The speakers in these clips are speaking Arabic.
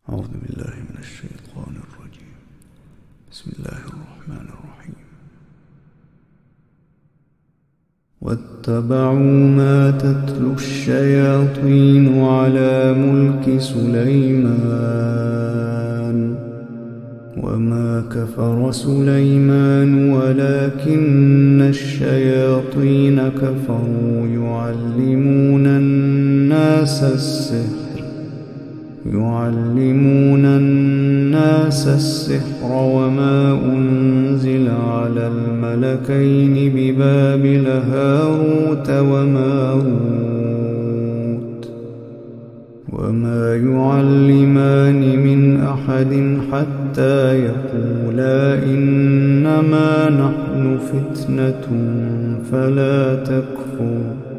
أعوذ بالله من الشيطان الرجيم. بسم الله الرحمن الرحيم. واتبعوا ما تتلو الشياطين على ملك سليمان وما كفر سليمان ولكن الشياطين كفروا يعلمون الناس السحر وما أنزل على الملكين ببابل هاروت وماروت وما يعلمان من أحد حتى يقولا إنما نحن فتنة فلا تكفر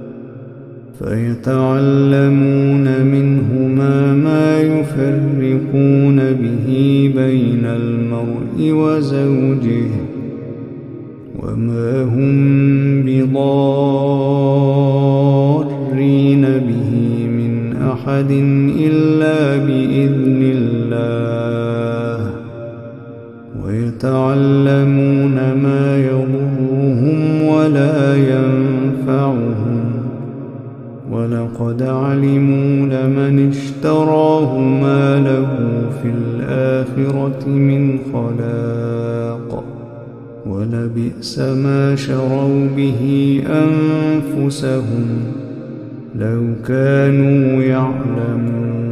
فيتعلمون منهما ما يفرقون به بين المرء وزوجه وما هم بضارين به من أحد إلا بإذن الله ويتعلمون ما يضرهم ولا ينفعهم ولقد علموا لمن اشتراه ما له في الآخرة من خلاق ولبئس ما شروا به أنفسهم لو كانوا يعلمون.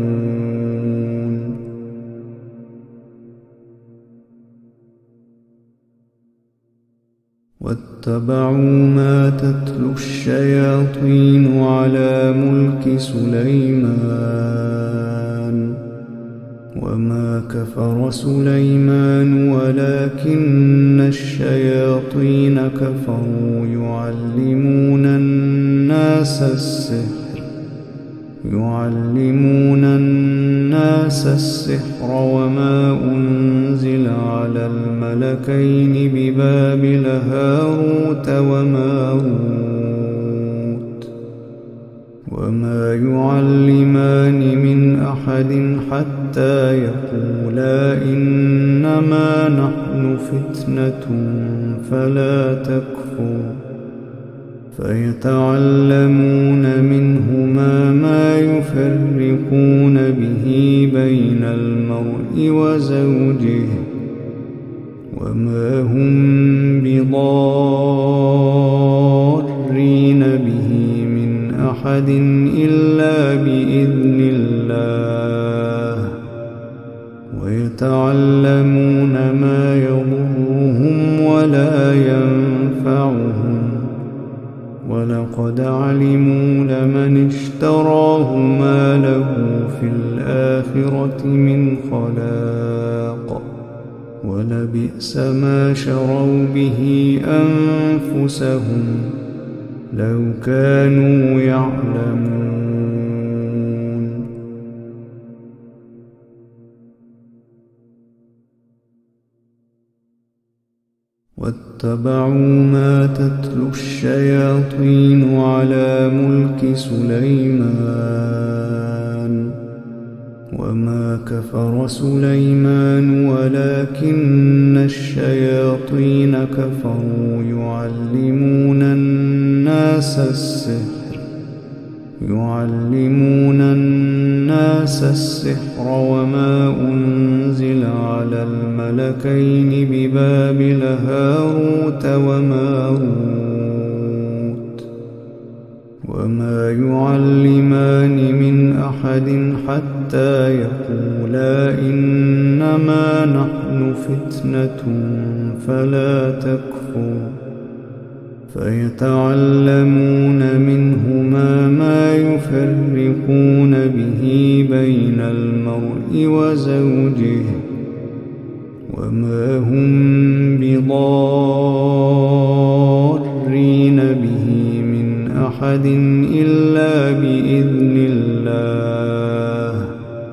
واتبعوا ما تتلو الشياطين على ملك سليمان وما كفر سليمان ولكن الشياطين كفروا يعلمون الناس السحر وما أنزل على الملكين ببابل هاروت وماروت وما يعلمان من أحد حتى يقولا إنما نحن فتنة فلا تكفر فيتعلمون منهما ما يفرقون به بين المرء وزوجه وما هم بضارين به من أحد إلا بإذن الله ويتعلمون ما يضرهم ولا ينفعهم ولقد علموا لمن اشتراه ما له في الآخرة من خلاق ولبئس ما شروا به أنفسهم لو كانوا يعلمون. واتبعوا ما تتلو الشياطين على ملك سليمان وما كفر سليمان ولكن الشياطين كفروا يعلمون الناس السحر وما أنزل على الملكين ببابل هاروت وماروت وما يعلمان من أحد حتى يقولا إنما نحن فتنة فلا تكفر فيتعلمون منهما ما يفرقون به بين المرء وزوجه وما هم بضارين به من أحد إلا بإذن الله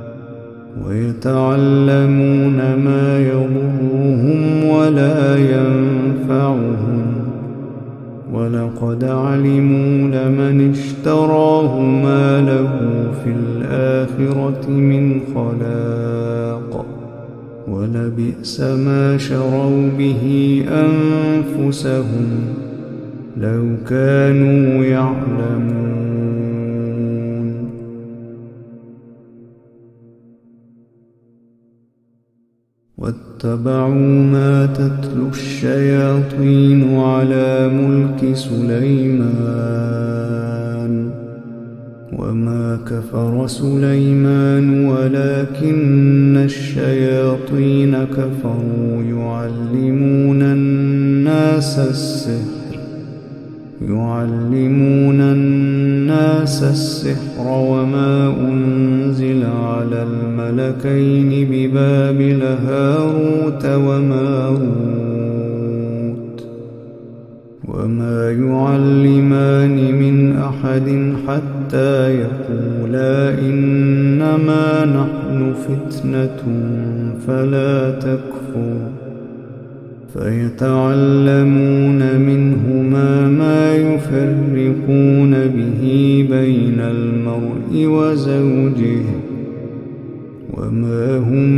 ويتعلمون ما يضرهم ولا ينفعهم ولقد علموا لمن اشتراه ما له في الآخرة من خلاق ولبئس ما شروا به أنفسهم لو كانوا يعلمون. واتبعوا ما تتلو الشياطين على ملك سليمان وما كفر سليمان ولكن الشياطين كفروا يعلمون الناس السحر وما أنزل على الملكين ببابل هاروت وماروت وما يعلمان من أحد حتى يقولا إنما نحن فتنة فلا تكفر فيتعلمون منهما ما يفرقون به بين المرء وزوجه وما هم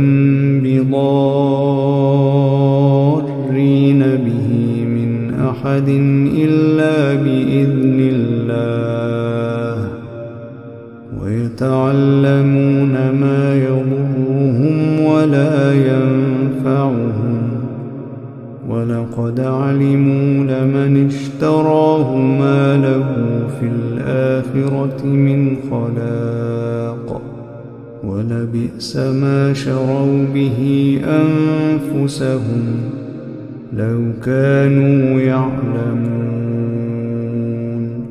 بضارين به من أحد إلا بإذن الله ويتعلمون ما يضرهم ولا ينفعهم ولقد علموا لمن اشتراه ما له في الآخرة من خلاق ولبئس ما شروا به أنفسهم لو كانوا يعلمون.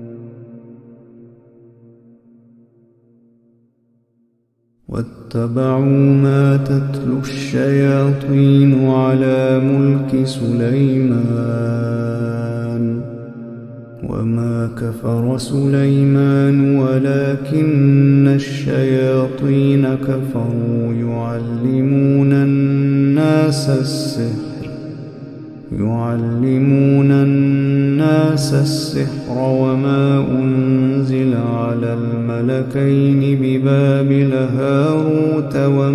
واتبعوا ما تتلو الشياطين على ملك سليمان وما كفر سليمان ولكن الشياطين كفروا يعلمون الناس السحر وما أنزل على الملكين ببابل هاروت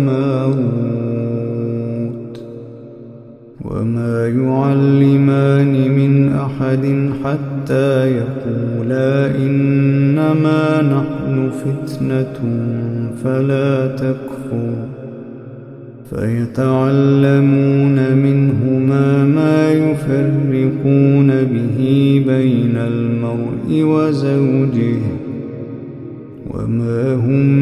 وماروت وما يعلمان من أحد حتى يقولا إنما نحن فتنة فلا تكفر فيتعلمون منهما ما يفرقون به بين المرء وزوجه وما هم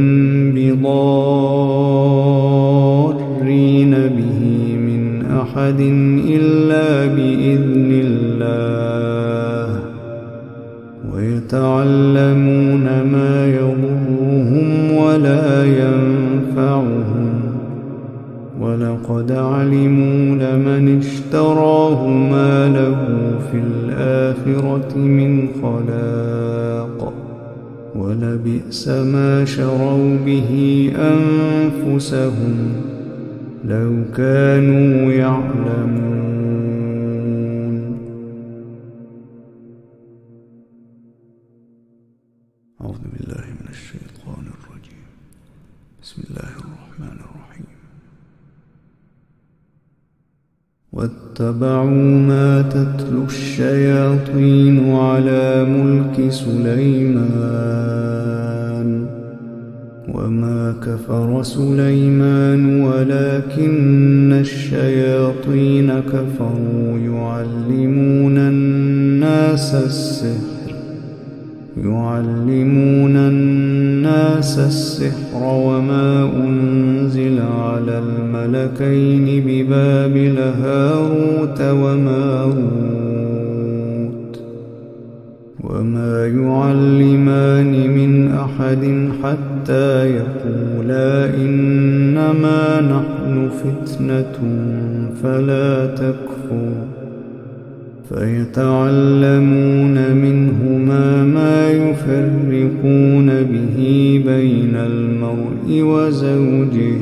بضارين به من أحد إلا بإذن الله ويتعلمون ما يضرهم ولا ينفعهم ولقد علموا لمن اشتراه ما له في الآخرة من خلاق ولبئس ما شروا به أنفسهم لو كانوا يعلمون. أعوذ بالله من الشيطان الرجيم. بسم الله الرحمن الرحيم. واتبعوا ما تتلو الشياطين على ملك سليمان وما كفر سليمان ولكن الشياطين كفروا يعلمون الناس السحر وما أنزل على الملكين ببابل هاروت وماروت وما يعلمان من أحد حتى يقولا إنما نحن فتنة فلا تكفر فيتعلمون منهما ما يفرقون به بين المرء وزوجه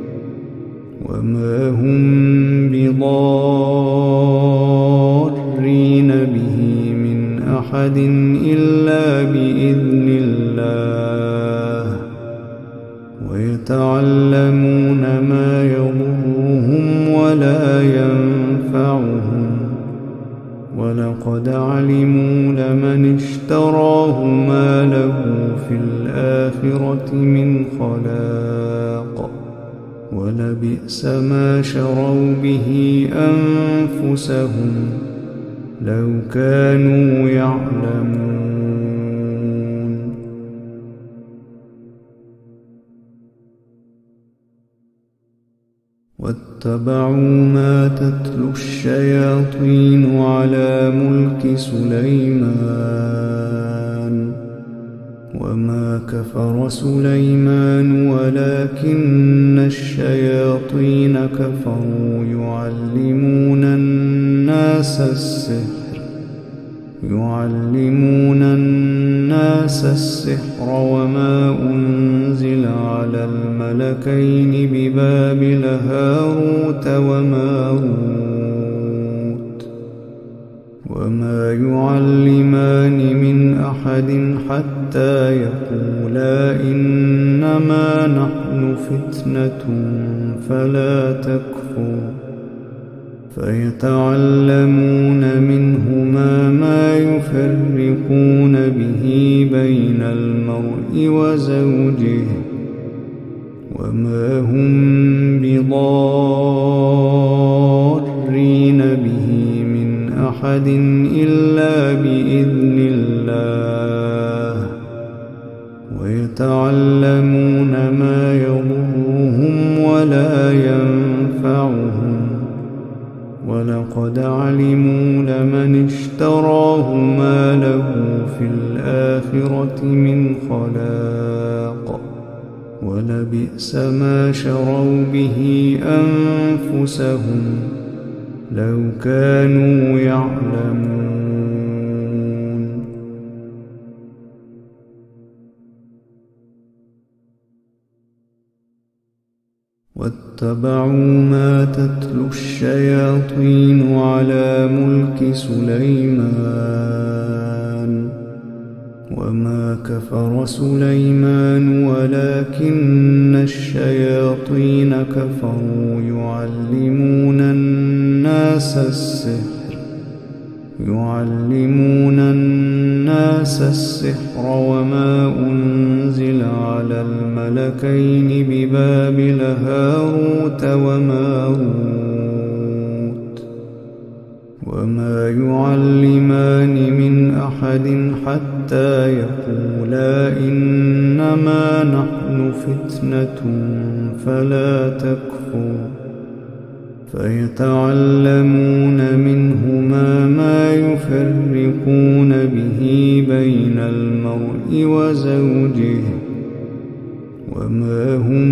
وما هم بضارين به من أحد إلا بإذن الله ويتعلمون ما يضرهم ولا ينفعهم ولقد علموا لمن اشتراه ما له في الآخرة من خلاق ولبئس ما شروا به أنفسهم لو كانوا يعلمون واتبعوا ما تتلو الشياطين على ملك سليمان وما كفر سليمان ولكن الشياطين كفروا يعلمون الناس السحر وما أنزل على الملكين ببابل هاروت وماروت وما يعلمان من أحد حتى يقولا إنما نحن فتنة فلا تكفر فيتعلمون منهما ما يفرقون به بين المرء وزوجه وما هم بضارين به من أحد إلا بإذن الله ويتعلمون ما يضرهم ولا ينفعهم ولقد علموا لمن اشتراه ما له في الآخرة من خلاق ولبئس ما شروا به أنفسهم لو كانوا يعلمون واتبعوا ما تتلو الشياطين على ملك سليمان وما كفر سليمان ولكن الشياطين كفروا يعلمون الناس السحر وما أنزل على الملكين ببابل هاروت وماروت وما يعلمان من أحد حتى يقولا إنما نحن فتنة فلا تكفر فيتعلمون منهما ما يفرقون به بين المرء وزوجه وما هم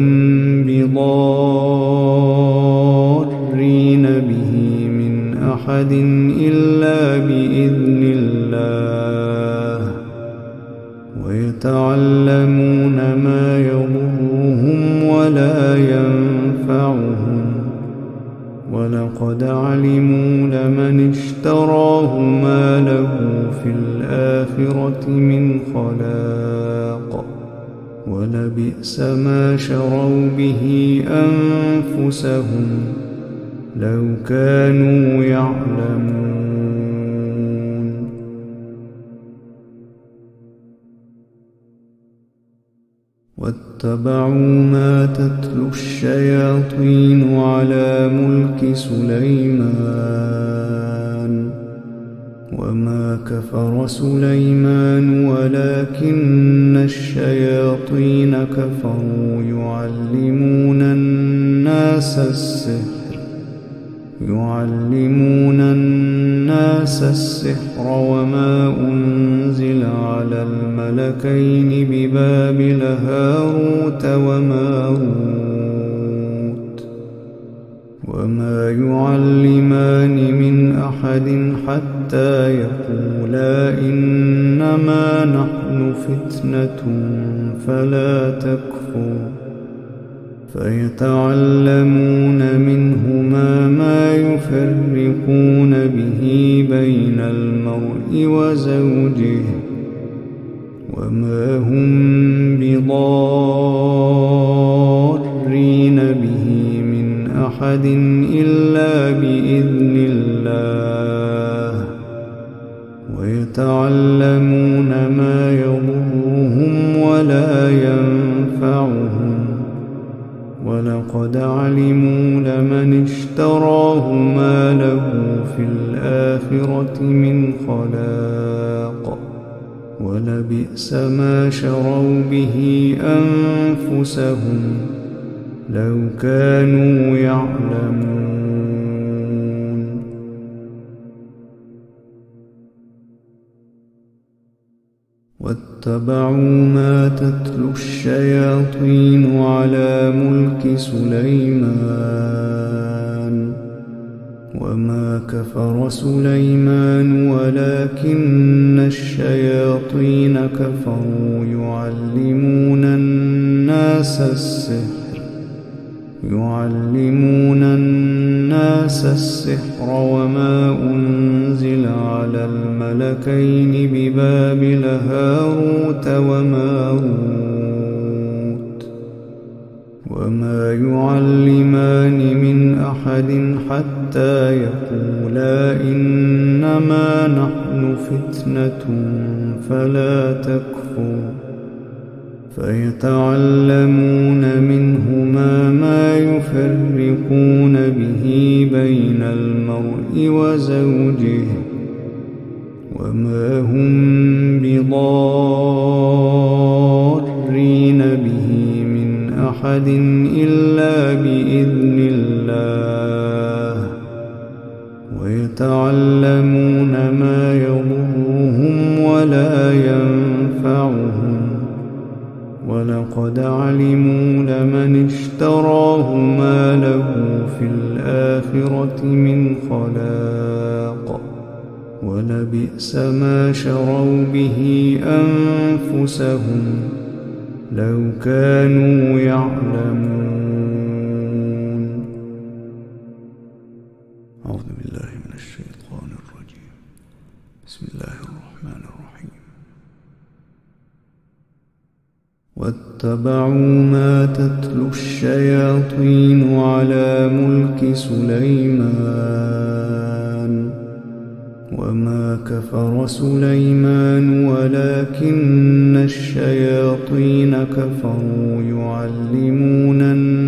بضارين به من أحد إلا بإذن الله ويتعلمون ما يضرهم ولا ينفعهم ولقد علموا لمن اشتراه ما له في الآخرة من خلاق ولبئس ما شروا به أنفسهم لو كانوا يعلمون واتبعوا ما تتلو الشياطين على ملك سليمان وما كفر سليمان ولكن الشياطين كفروا يعلمون الناس السحر وما أنزل على الملكين ببابل هاروت وماروت وما يعلمان من أحد حتى يقولا إنما نحن فتنة فلا تكفر فيتعلمون منهما ما يفرقون به بين المرء وزوجه وما هم بضارين به من أحد إلا بإذن الله ويتعلمون ما يضرهم ولا ينفعهم ولقد علموا لمن اشتراه ما له في الآخرة من خلاق ولبئس ما شروا به أنفسهم لو كانوا يعلمون واتبعوا ما تتلو الشياطين على ملك سليمان وما كفر سليمان ولكن الشياطين كفروا يعلمون الناس السحر وما أنزل على الملكين ببابل هاروت وماروت وما يعلمان من أحد حتى يقولا إنما نحن فتنة فلا تكفر فيتعلمون منهما ما يفرقون به بين المرء وزوجه وما هم بضارين به من أحد إلا بإذن الله ويتعلمون ما يضرهم ولا ينفعهم ولقد علموا لمن اشتراه ما له في الآخرة من خلاق ولبئس ما شروا به أنفسهم لو كانوا يعلمون. أعوذ بالله من الشيطان الرجيم. بسم الله الرحمن الرحيم. واتبعوا ما تتلو الشياطين على ملك سليمان وما كفر سليمان ولكن الشياطين كفروا يعلمون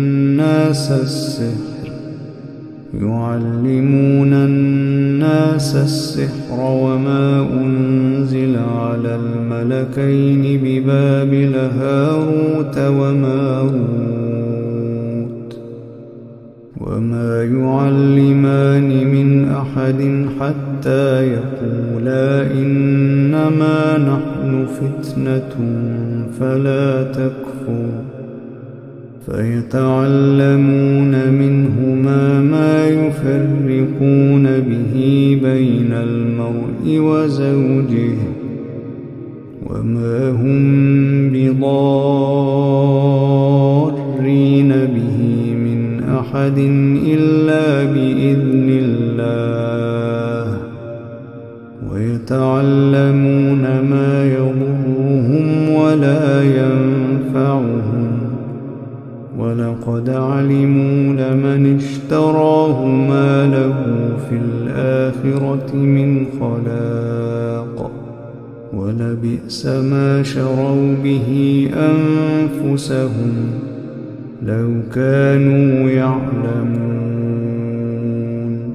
الناس السحر وما أنزل على الملكين ببابل هاروت وماروت وما يعلمان من أحد حتى يقولا إنما نحن فتنة فلا تكفر فيتعلمون منهما ما يفرقون به بين المرء وزوجه وما هم بضارين به من أحد إلا بإذن الله ويتعلمون ما يضرهم ولا ينفعهم ولقد علموا لمن اشتراه ما له في الآخرة من خلاق ولبئس ما شروا به أنفسهم لو كانوا يعلمون.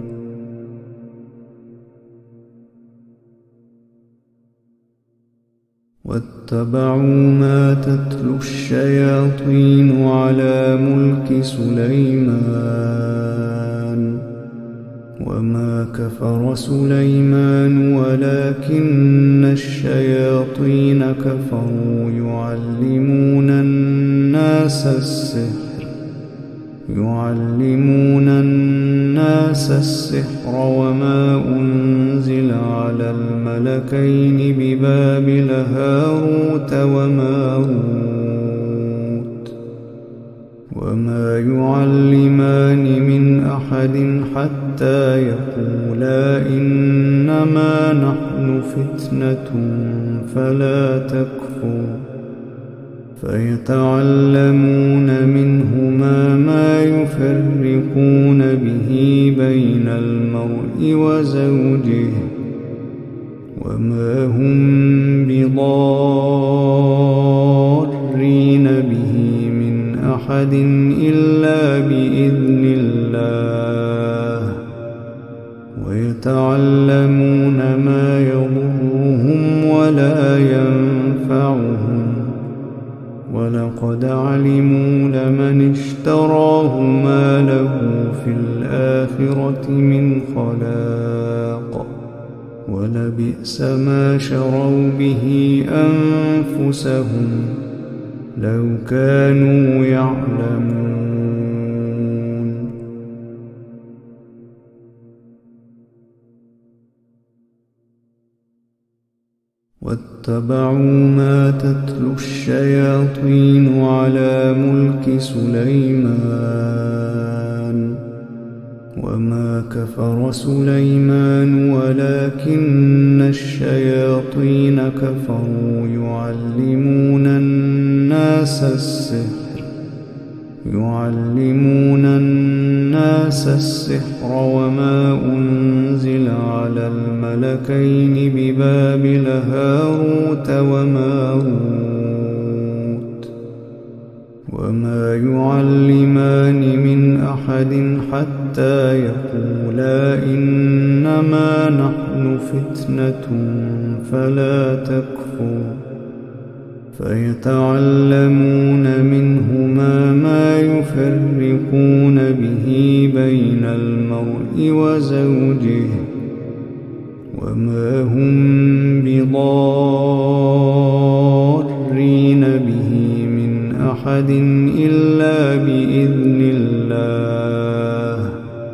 واتبعوا ما تتلو الشياطين على ملك سليمان وما كفر سليمان ولكن الشياطين كفروا يعلمون الناس السحر وما أنزل على الملكين ببابل هاروت وماروت وما يعلمان من أحد حتى يقولا إنما نحن فتنة فلا تكفر فيتعلمون منهما ما يفرقون به بين المرء وزوجه وما هم بضارين به من أحد إلا بإذن الله ويتعلمون ما يضرهم ولا ينفعهم ولقد علموا لمن اشتراه ما له في الآخرة من خلاق ولبئس ما شروا به أنفسهم لو كانوا يعلمون واتبعوا ما تتلو الشياطين على ملك سليمان وما كفر سليمان ولكن الشياطين كفروا يعلمون الناس السحر وما أنزل على الملكين ببابل هاروت وماروت وما يعلمان من أحد حتى يقولا إنما نحن فتنة فلا تكفر فيتعلمون منهما ما يفرقون به بين المرء وزوجه وما هم بضارين به من أحد إلا بإذن الله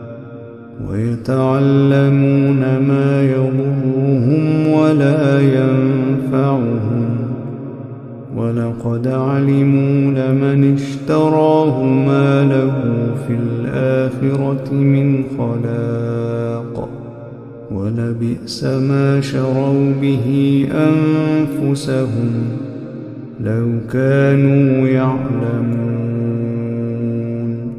ويتعلمون ما يضرهم ولا ينفعهم ولقد علموا لمن اشتراه ما له في الآخرة من خلاق ولبئس ما شروا به أنفسهم لو كانوا يعلمون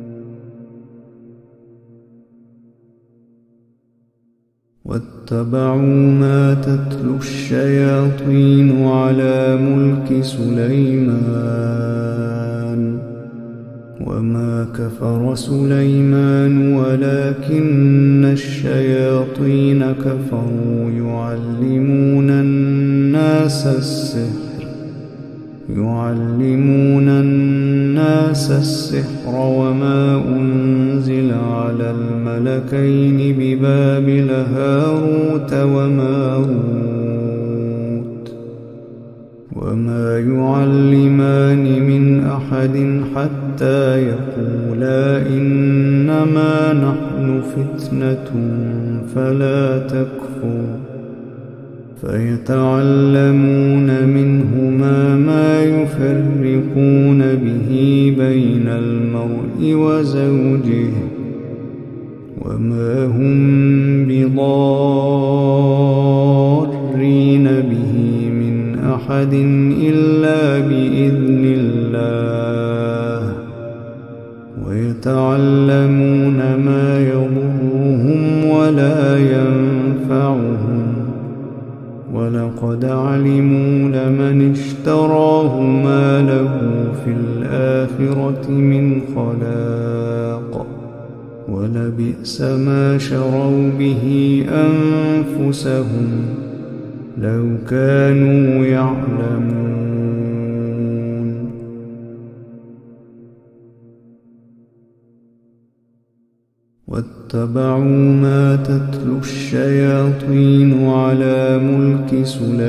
واتبعوا ما تتلو الشياطين على ملك سليمان وما كفر سليمان ولكن الشياطين كفروا يعلمون الناس السحر وما أنزل على الملكين ببابل هاروت وماروت وما يعلمان من أحد حتى يقولا إنما نحن فتنة فلا تكفر فيتعلمون منهما ما يفرقون به بين المرء وزوجه وما هم بضارين به من أحد إلا بإذن الله ويتعلمون ما يضرهم ولا ينفعهم ولقد علموا لمن اشتراه ما له في الآخرة من خلاق ولبئس ما شروا به أنفسهم لو كانوا يعلمون واتبعوا ما تتلو الشياطين على ملك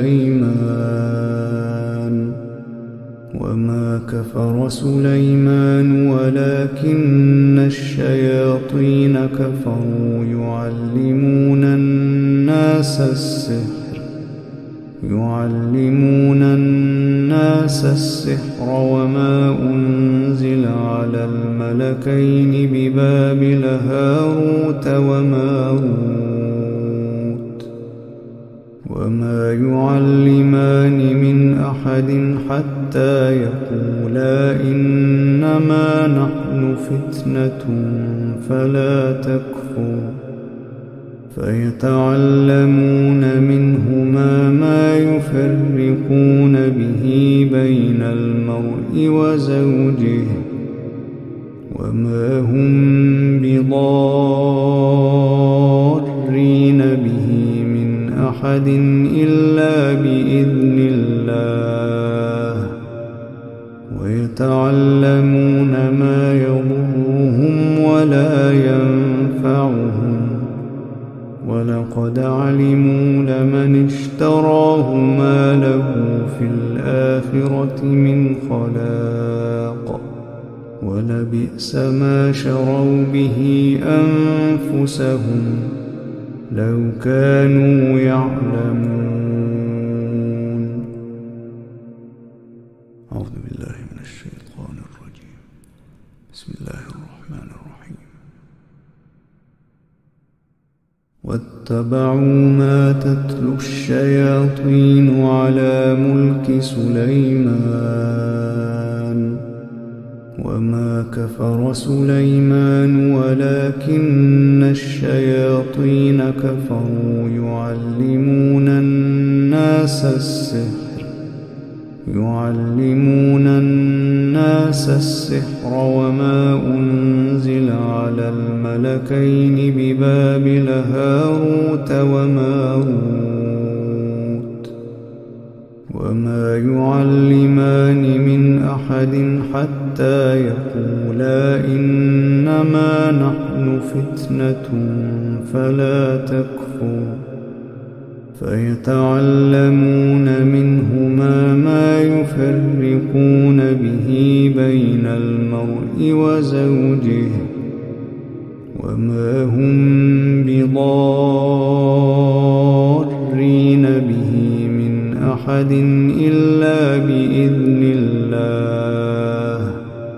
سليمان وما كفر سليمان ولكن الشياطين كفروا يعلمون الناس يعلمون الناس السحر وما أنزل على الملكين ببابل هاروت وماروت وما يعلمان من أحد حتى يقولا إنما نحن فتنة فلا تكفر فيتعلمون منهما ما يفرقون به بين المرء وزوجه وما هم بضارين به من أحد إلا بإذن الله ويتعلمون ما يضرهم ولا ينفعهم ولقد علموا لمن اشتراه ما له في الآخرة من خلاق ولبئس ما شروا به أنفسهم لو كانوا يعلمون. أعوذ بالله من الشيطان الرجيم. بسم الله الرحمن الرحيم. واتبعوا ما تتلو الشياطين على ملك سليمان وما كفر سليمان ولكن الشياطين كفروا يعلمون الناس السحر وما أنزل على الملكين ببابل هاروت وماروت وما يعلمان من أحد حتى يقولا إنما نحن فتنة فلا تكفر فيتعلمون منهما ما يفرقون به بين المرء وزوجه وما هم بضارين به من أحد إلا بإذن الله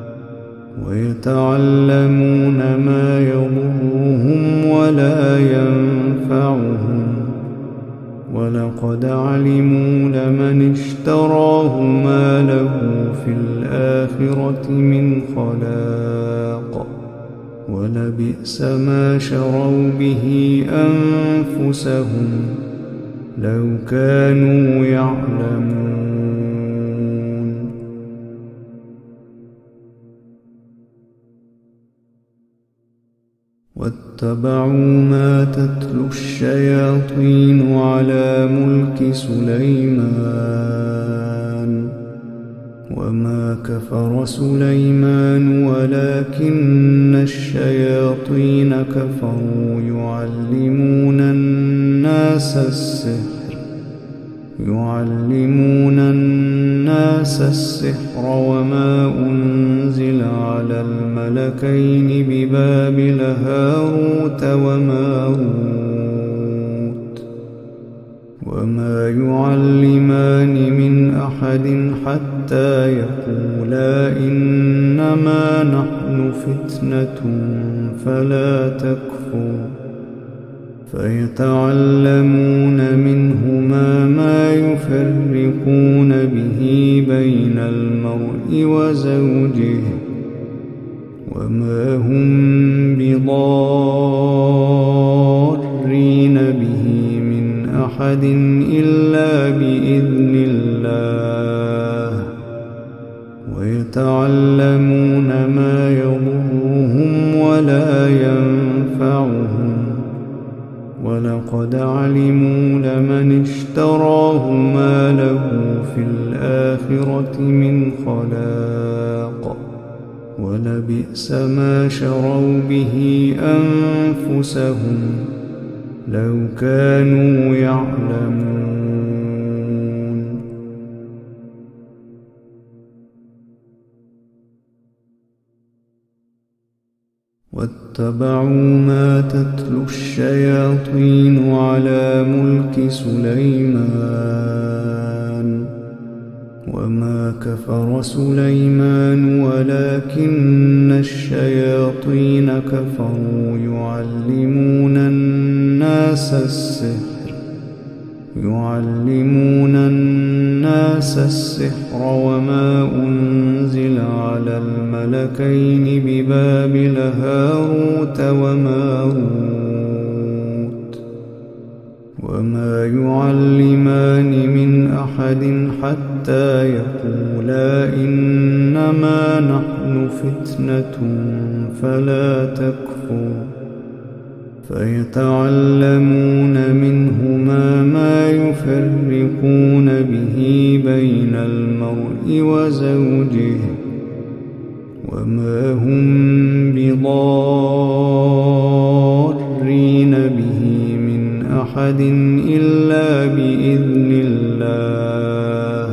ويتعلمون ما يضرهم ولا ينفعهم ولقد علموا لمن اشتراه ما له في الآخرة من خلاق ولبئس ما شروا به أنفسهم لو كانوا يعلمون. واتبعوا ما تتلو الشياطين على ملك سليمان وما كفر سليمان ولكن الشياطين كفروا يعلمون الناس السحر وما أنزل على الملكين ببابل هاروت وماروت وما يعلمان من أحد حتى يقولا إنما نحن فتنة فلا تكفر فيتعلمون منهما ما يفرقون به بين المرء وزوجه وما هم بضارين به من أحد إلا بإذن الله ويتعلمون ما يضرهم ولا ينفعهم ولقد علموا لمن اشتراه ما له في الآخرة من خلاق ولبئس ما شروا به أنفسهم لو كانوا يعلمون. واتبعوا ما تتلو الشياطين على ملك سليمان وما كفر سليمان ولكن الشياطين كفروا يعلمون الناس السحر وما أنزل على الملكين ببابل هاروت وماروت وما يعلمان من أحد حتى يقولا إنما نحن فتنة فلا تكفر فيتعلمون منهما ما يفرقون به بين المرء وزوجه وما هم بضارين به من أحد إلا بإذن الله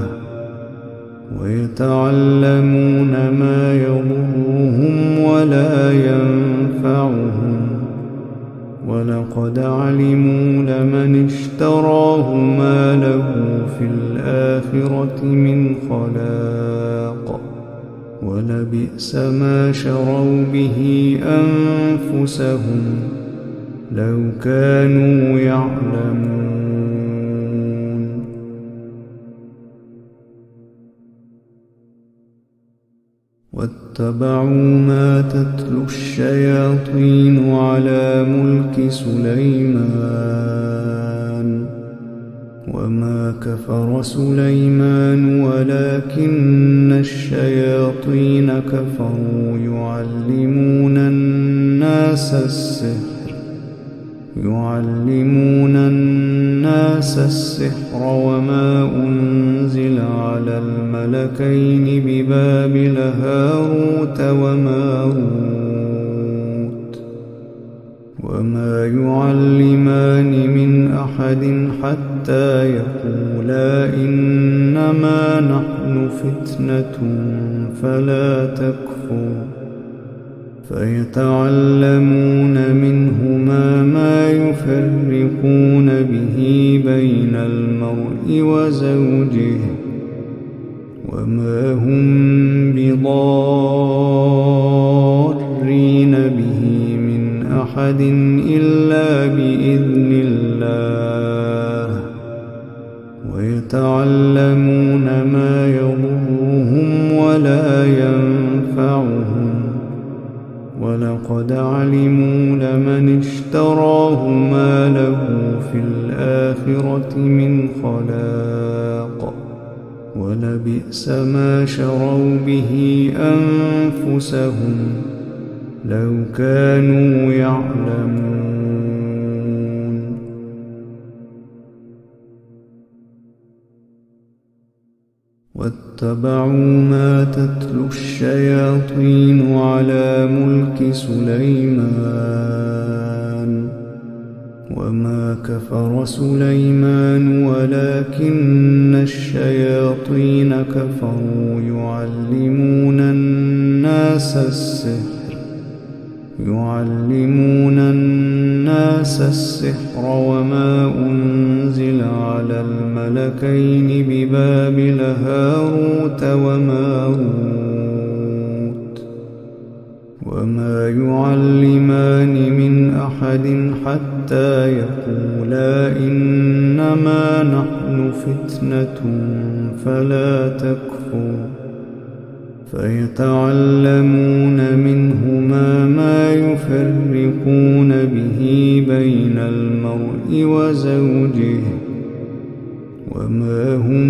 ويتعلمون ما يضرهم ولا ينفعهم ولقد علموا لمن اشتراه ما له في الآخرة من خلاق ولبئس ما شروا به أنفسهم لو كانوا يعلمون واتبعوا ما تتلو الشياطين على ملك سليمان وما كفر سليمان ولكن الشياطين كفروا يعلمون الناس السحر وما أنزل على الملكين ببابل هاروت وماروت وما يعلمان من أحد حتى يقولا إنما نحن فتنة فلا تكفر فيتعلمون منهما ما يفرقون به بين المرء وزوجه وما هم بضارين به من أحد إلا بإذن الله ويتعلمون ما يضرهم ولا ينفعهم ولقد علموا لمن اشتراه ما له في الآخرة من خلاق ولبئس ما شروا به أنفسهم لو كانوا يعلمون واتبعوا ما تتلو الشياطين على ملك سليمان وما كفر سليمان ولكن الشياطين كفروا يعلمون الناس السحر وما أنزل على الملكين ببابل هاروت وماروت وما يعلمان من أحد حتى يقولا إنما نحن فتنة فلا تكفر فيتعلمون منهما ما يفرقون به بين المرء وزوجه وما هم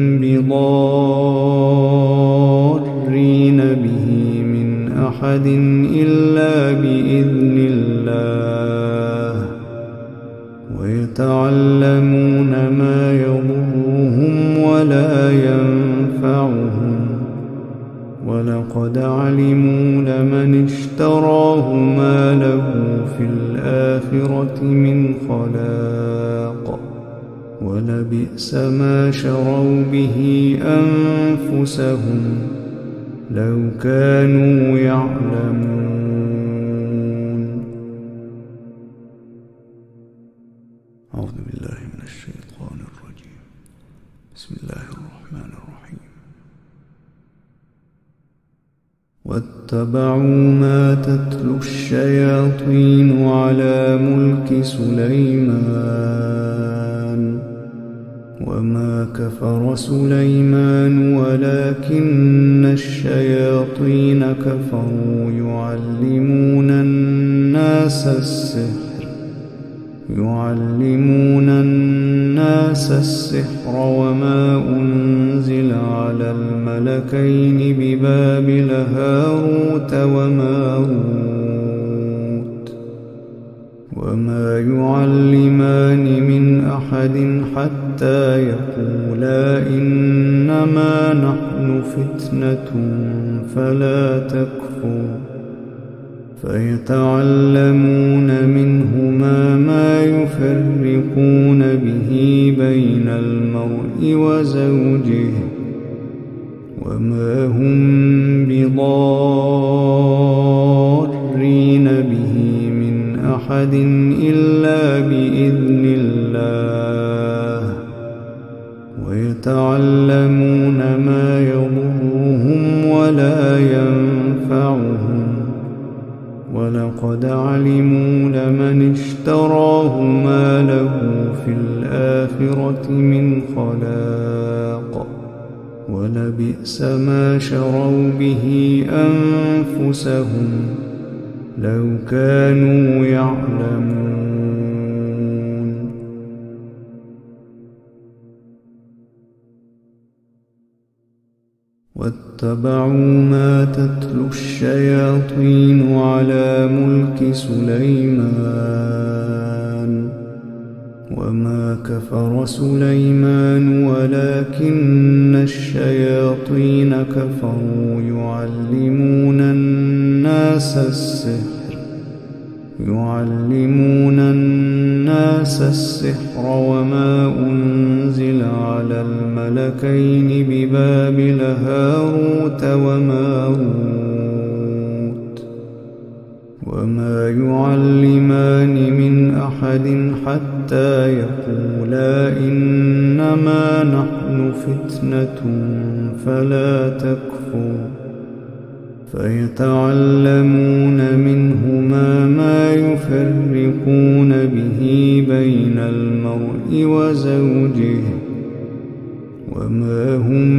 بضارين به من أحد إلا بإذن الله ويتعلمون ما يضرهم ولا ينفعهم ولقد علموا لمن اشتراه ما له في الآخرة من خلاق ولبئس ما شروا به أنفسهم لو كانوا يعلمون واتبعوا ما تتلو الشياطين على ملك سليمان وما كفر سليمان ولكن الشياطين كفروا يعلمون الناس السحر وما أنزل على الملكين ببابل هاروت وماروت وما يعلمان من أحد حتى يقولا إنما نحن فتنة فلا تكفر فيتعلمون منهما ما يفرقون به بين المرء وزوجه وما هم بضارين به من أحد إلا بإذن الله ويتعلمون ما يضرهم ولا ينفعهم ولقد علموا لمن اشتراه ما له في الآخرة من خلاق ولبئس ما شروا به أنفسهم لو كانوا يعلمون واتبعوا ما تتلو الشياطين على ملك سليمان وما كفر سليمان ولكن الشياطين كفروا يعلمون الناس السحر وما أنزل على الملكين ببابل هاروت وماروت وما يعلمان من أحد حتى يقولا إنما نحن فتنة فلا تكفر فيتعلمون منهما ما يفرقون به بين المرء وزوجه وما هم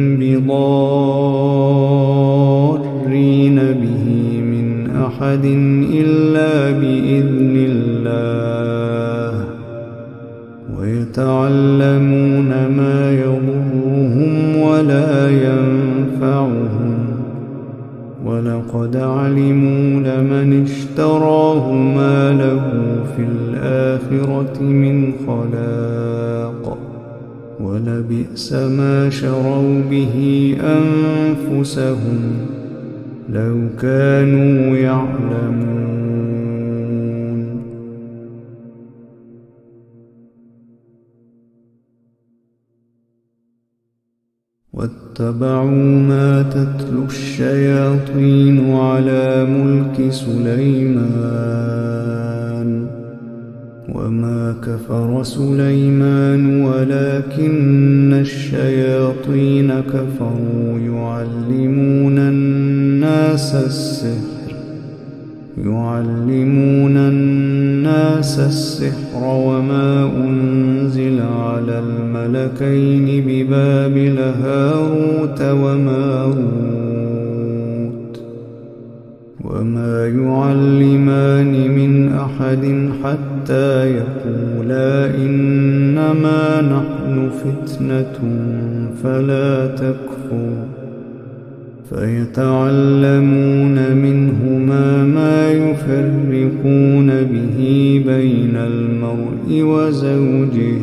بضارين به من أحد إلا بإذن الله ويتعلمون ما يضرهم ولا ينفعهم ولقد علموا لمن اشتراه ما له في الآخرة من خلاق ولبئس ما شروا به أنفسهم لو كانوا يعلمون واتبعوا ما تتلو الشياطين على ملك سليمان وما كفر سليمان ولكن الشياطين كفروا يعلمون الناس السحر وما أنزل على الملكين ببابل هاروت وماروت وما يعلمان من أحد حتى يقولا إنما نحن فتنة فلا تكفر فيتعلمون منهما ما يفرقون به بين المرء وزوجه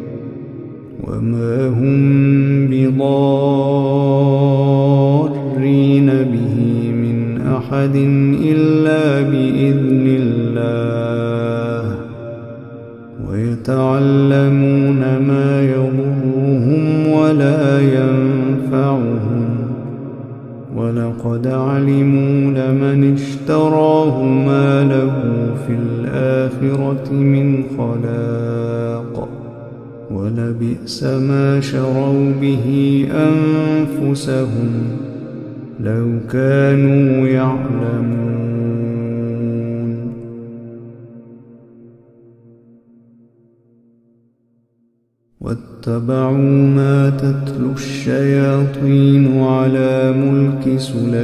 وما هم بضارين به من أحد إلا بإذن الله ويتعلمون ما يضرهم ولا ينفعهم ولقد علموا لمن اشتراه ما له في الآخرة من خلاق ولبئس ما شروا به أنفسهم لو كانوا يعلمون. واتبعوا ما تتلو الشياطين على ملك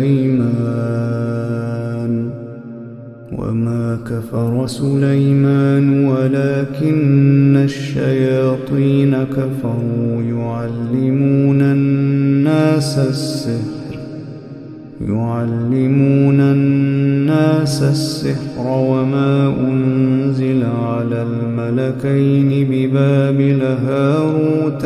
سليمان وما كفر سليمان ولكن الشياطين كفروا يعلمون الناس السحر وما أنزل على الملكين ببابل هاروت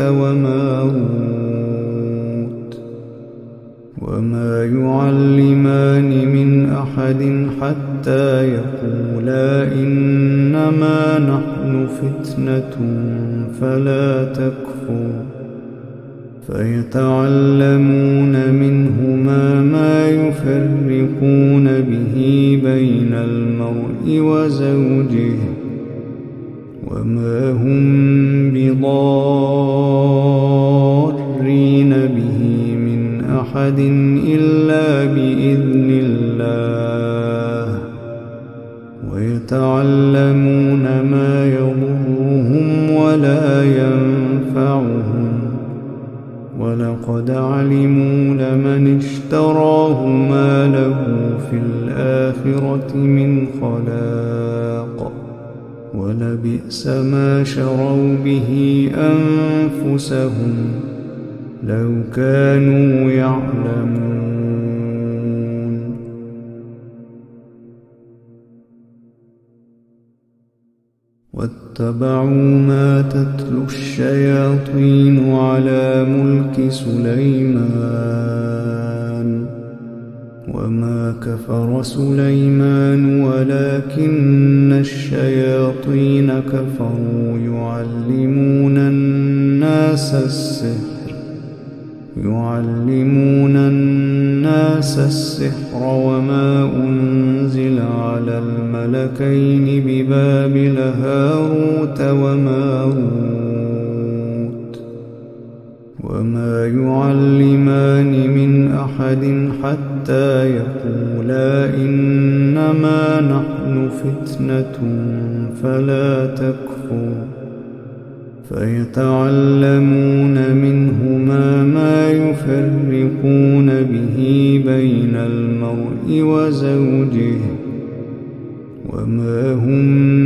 وماروت وما يعلمان من أحد حتى يقولا إنما نحن فتنة فلا تكفر فيتعلمون منهما ما يفرقون به بين المرء وزوجه وما هم بضارين به من أحد إلا بإذن الله ويتعلمون ما يضرهم ولا ينفعهم ولقد علموا لمن اشتراه ما له في الآخرة من خلاق ولبئس ما شروا به أنفسهم لو كانوا يعلمون. واتبعوا ما تتلو الشياطين على ملك سليمان وما كفر سليمان ولكن الشياطين كفروا يعلمون الناس السحر وما أنزل على الملكين ببابل هاروت وماروت وما يعلمان من أحد حتى يقولا إنما نحن فتنة فلا تكفر فيتعلمون منهما ما يفرقون به بين المرء وزوجه وما هم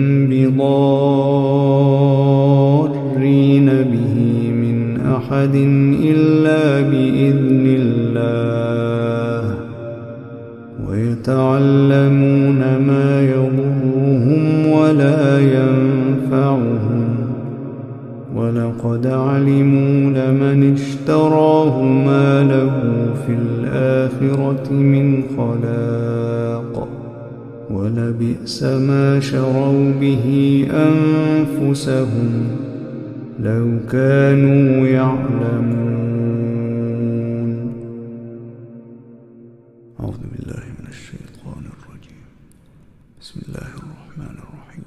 بضارين به من أحد إلا بإذن الله ويتعلمون ما يضرهم ولا ينفعهم ولقد علموا لمن اشتراه ما له في الآخرة من خلاق ولبئس ما شروا به أنفسهم لو كانوا يعلمون. أعوذ بالله من الشيطان الرجيم. بسم الله الرحمن الرحيم.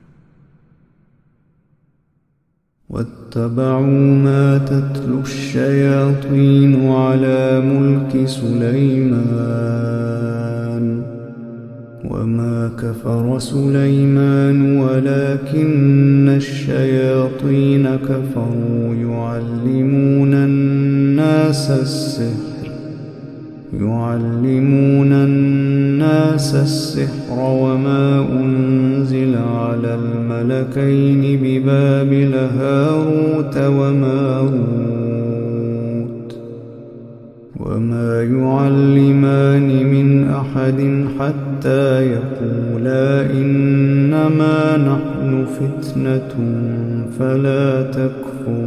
واتبعوا ما تتلو الشياطين على ملك سليمان وما كفر سليمان ولكن الشياطين كفروا يعلمون الناس السحر وما أنزل على الملكين ببابل هاروت وماروت وما يعلمان من أحد حتى يقولا إنما نحن فتنة فلا تكفر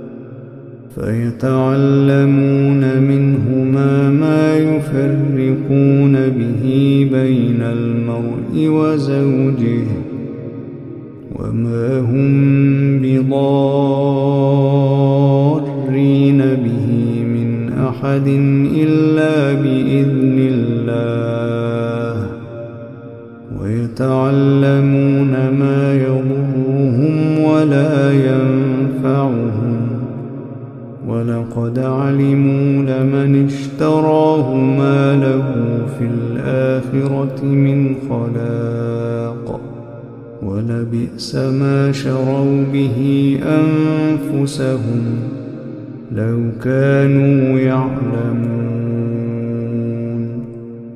فيتعلمون منهما ما يفرقون به بين المرء وزوجه وما هم بضارين به من أحد إلا بإذن الله ويتعلمون ما يضرهم ولا ينفعهم ولقد علموا لمن اشتراه ما له في الآخرة من خلاق ولبئس ما شروا به أنفسهم لو كانوا يعلمون.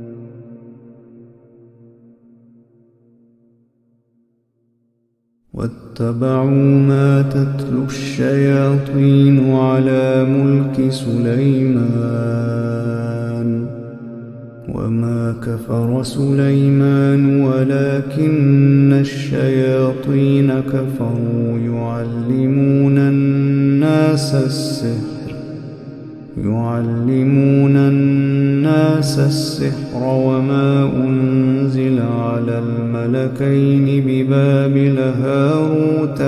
واتبعوا ما تتلو الشياطين على ملك سليمان وما كفر سليمان ولكن الشياطين كفروا يعلمون الناس السحر وما أنزل على الملكين ببابل هاروت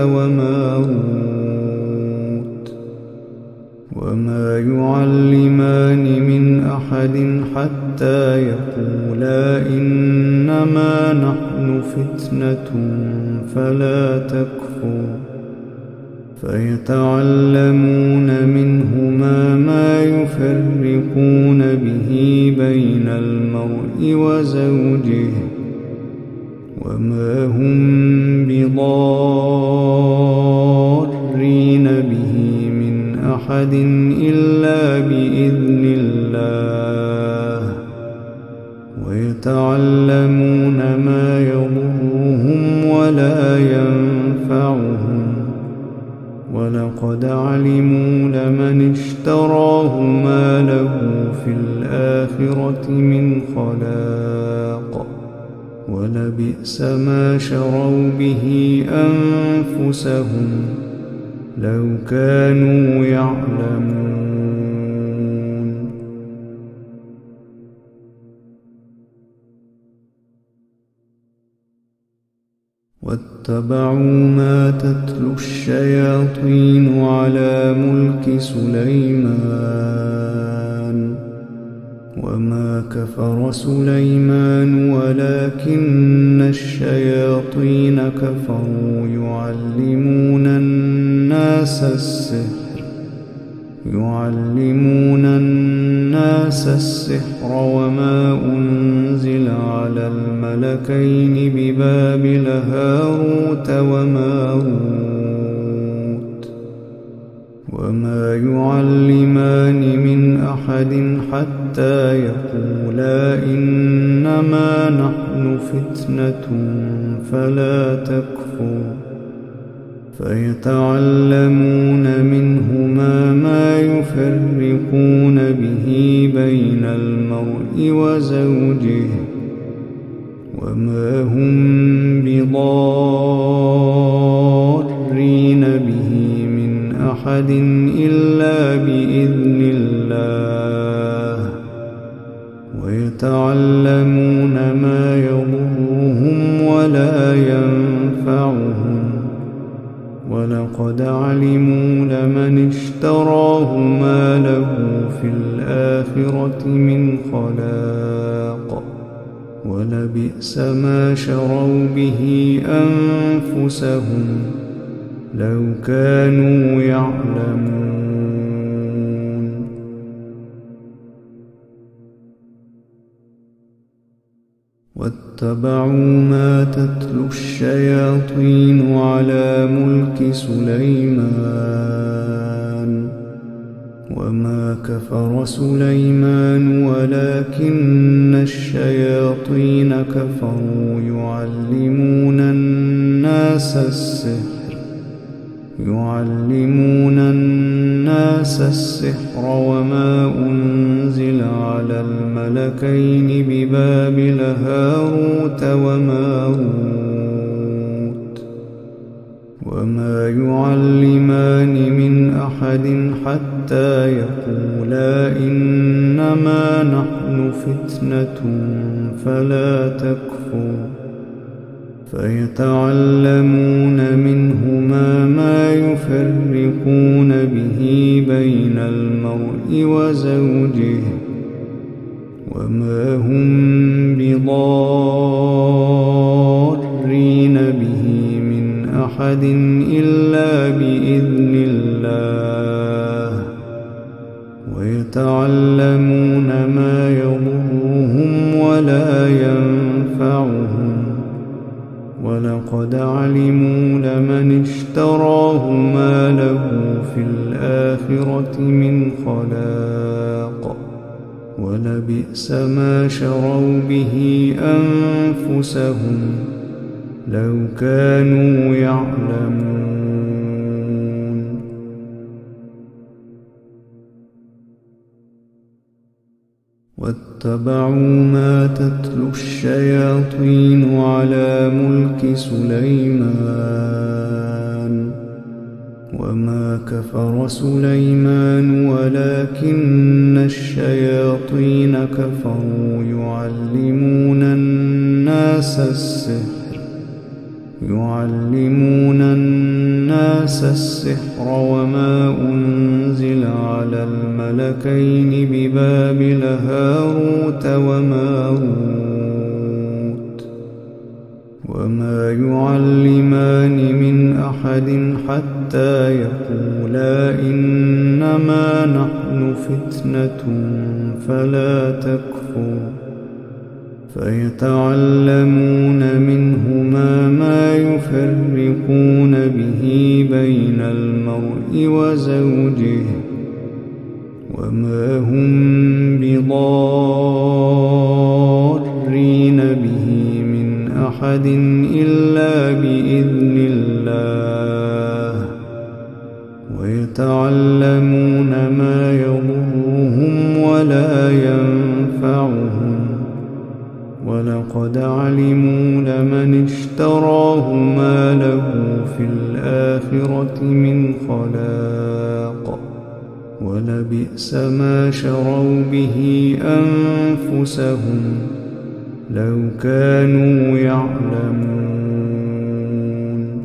وماروت وما يعلمان من أحد حتى يقولا إنما نحن فتنة فلا تكفر فيتعلمون منهما ما يفرقون به بين المرء وزوجه وما هم بضارين به من أحد إلا بإذن الله ويتعلمون ما يضرهم ولا ينفعهم ولقد علموا لمن اشتراه ما له في الآخرة من خلاق ولبئس ما شروا به أنفسهم لو كانوا يعلمون. واتبعوا ما تتلو الشياطين على ملك سليمان وما كفر سليمان ولكن الشياطين كفروا يعلمون الناس السحر وما أنزل على الملكين ببابل هاروت وماروت وما يعلمان من أحد حتى يقولا إنما نحن فتنة فلا تكفر فيتعلمون منهما ما يفرقون به بين المرء وزوجه وما هم بضارين به من أحد إلا بإذن الله ويتعلمون ما يضرهم ولا ينفعهم ولقد علموا لمن اشتراه ما له في الآخرة من خلاق ولبئس ما شروا به أنفسهم لو كانوا يعلمون. واتبعوا ما تتلو الشياطين على ملك سليمان وما كفر سليمان ولكن الشياطين كفروا يعلمون الناس السحر وما أنزل على الملكين ببابل هاروت وماروت وما يعلمان من أحد حتى يقولا إنما نحن فتنة فلا تكفر فيتعلمون منهما ما يفرقون به بين المرء وزوجه وما هم بضارين به من أحد إلا بإذن الله فيتعلمون ما يضرهم ولا ينفعهم ولقد علموا لمن اشتراه ما له في الآخرة من خلاق ولبئس ما شروا به أنفسهم لو كانوا يعلمون واتبعوا ما تتلو الشياطين على ملك سليمان وما كفر سليمان ولكن الشياطين كفروا يعلمون الناس السحر وما أنزل على الملكين ببابل هاروت وماروت وما يعلمان من أحد حتى يقولا إنما نحن فتنة فلا تكفر فيتعلمون منهما ما يفرقون به بين المرء وزوجه وما هم بضارين به من أحد إلا بإذن الله ويتعلمون ما يضرهم ولا ينفعهم ولقد علموا لمن اشتراه ما له في الآخرة من خلاق ولبئس ما شروا به أنفسهم لو كانوا يعلمون.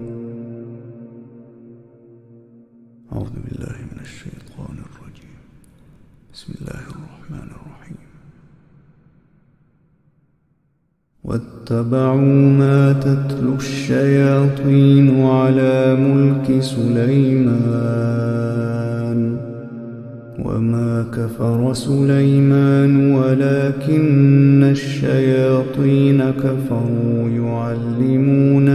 أعوذ بالله من الشيطان الرجيم. بسم الله الرحمن الرحيم. واتبعوا ما تتلو الشياطين على ملك سليمان وما كفر سليمان ولكن الشياطين كفروا يعلمون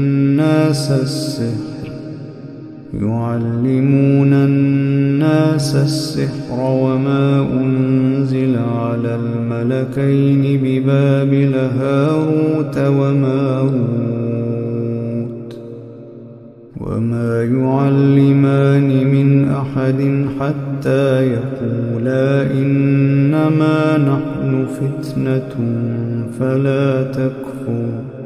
الناس السحر وما أنزل على الملكين ببابل هاروت وماروت وما يعلمان من أحد حتى يقولا إنما نحن فتنة فلا تكفر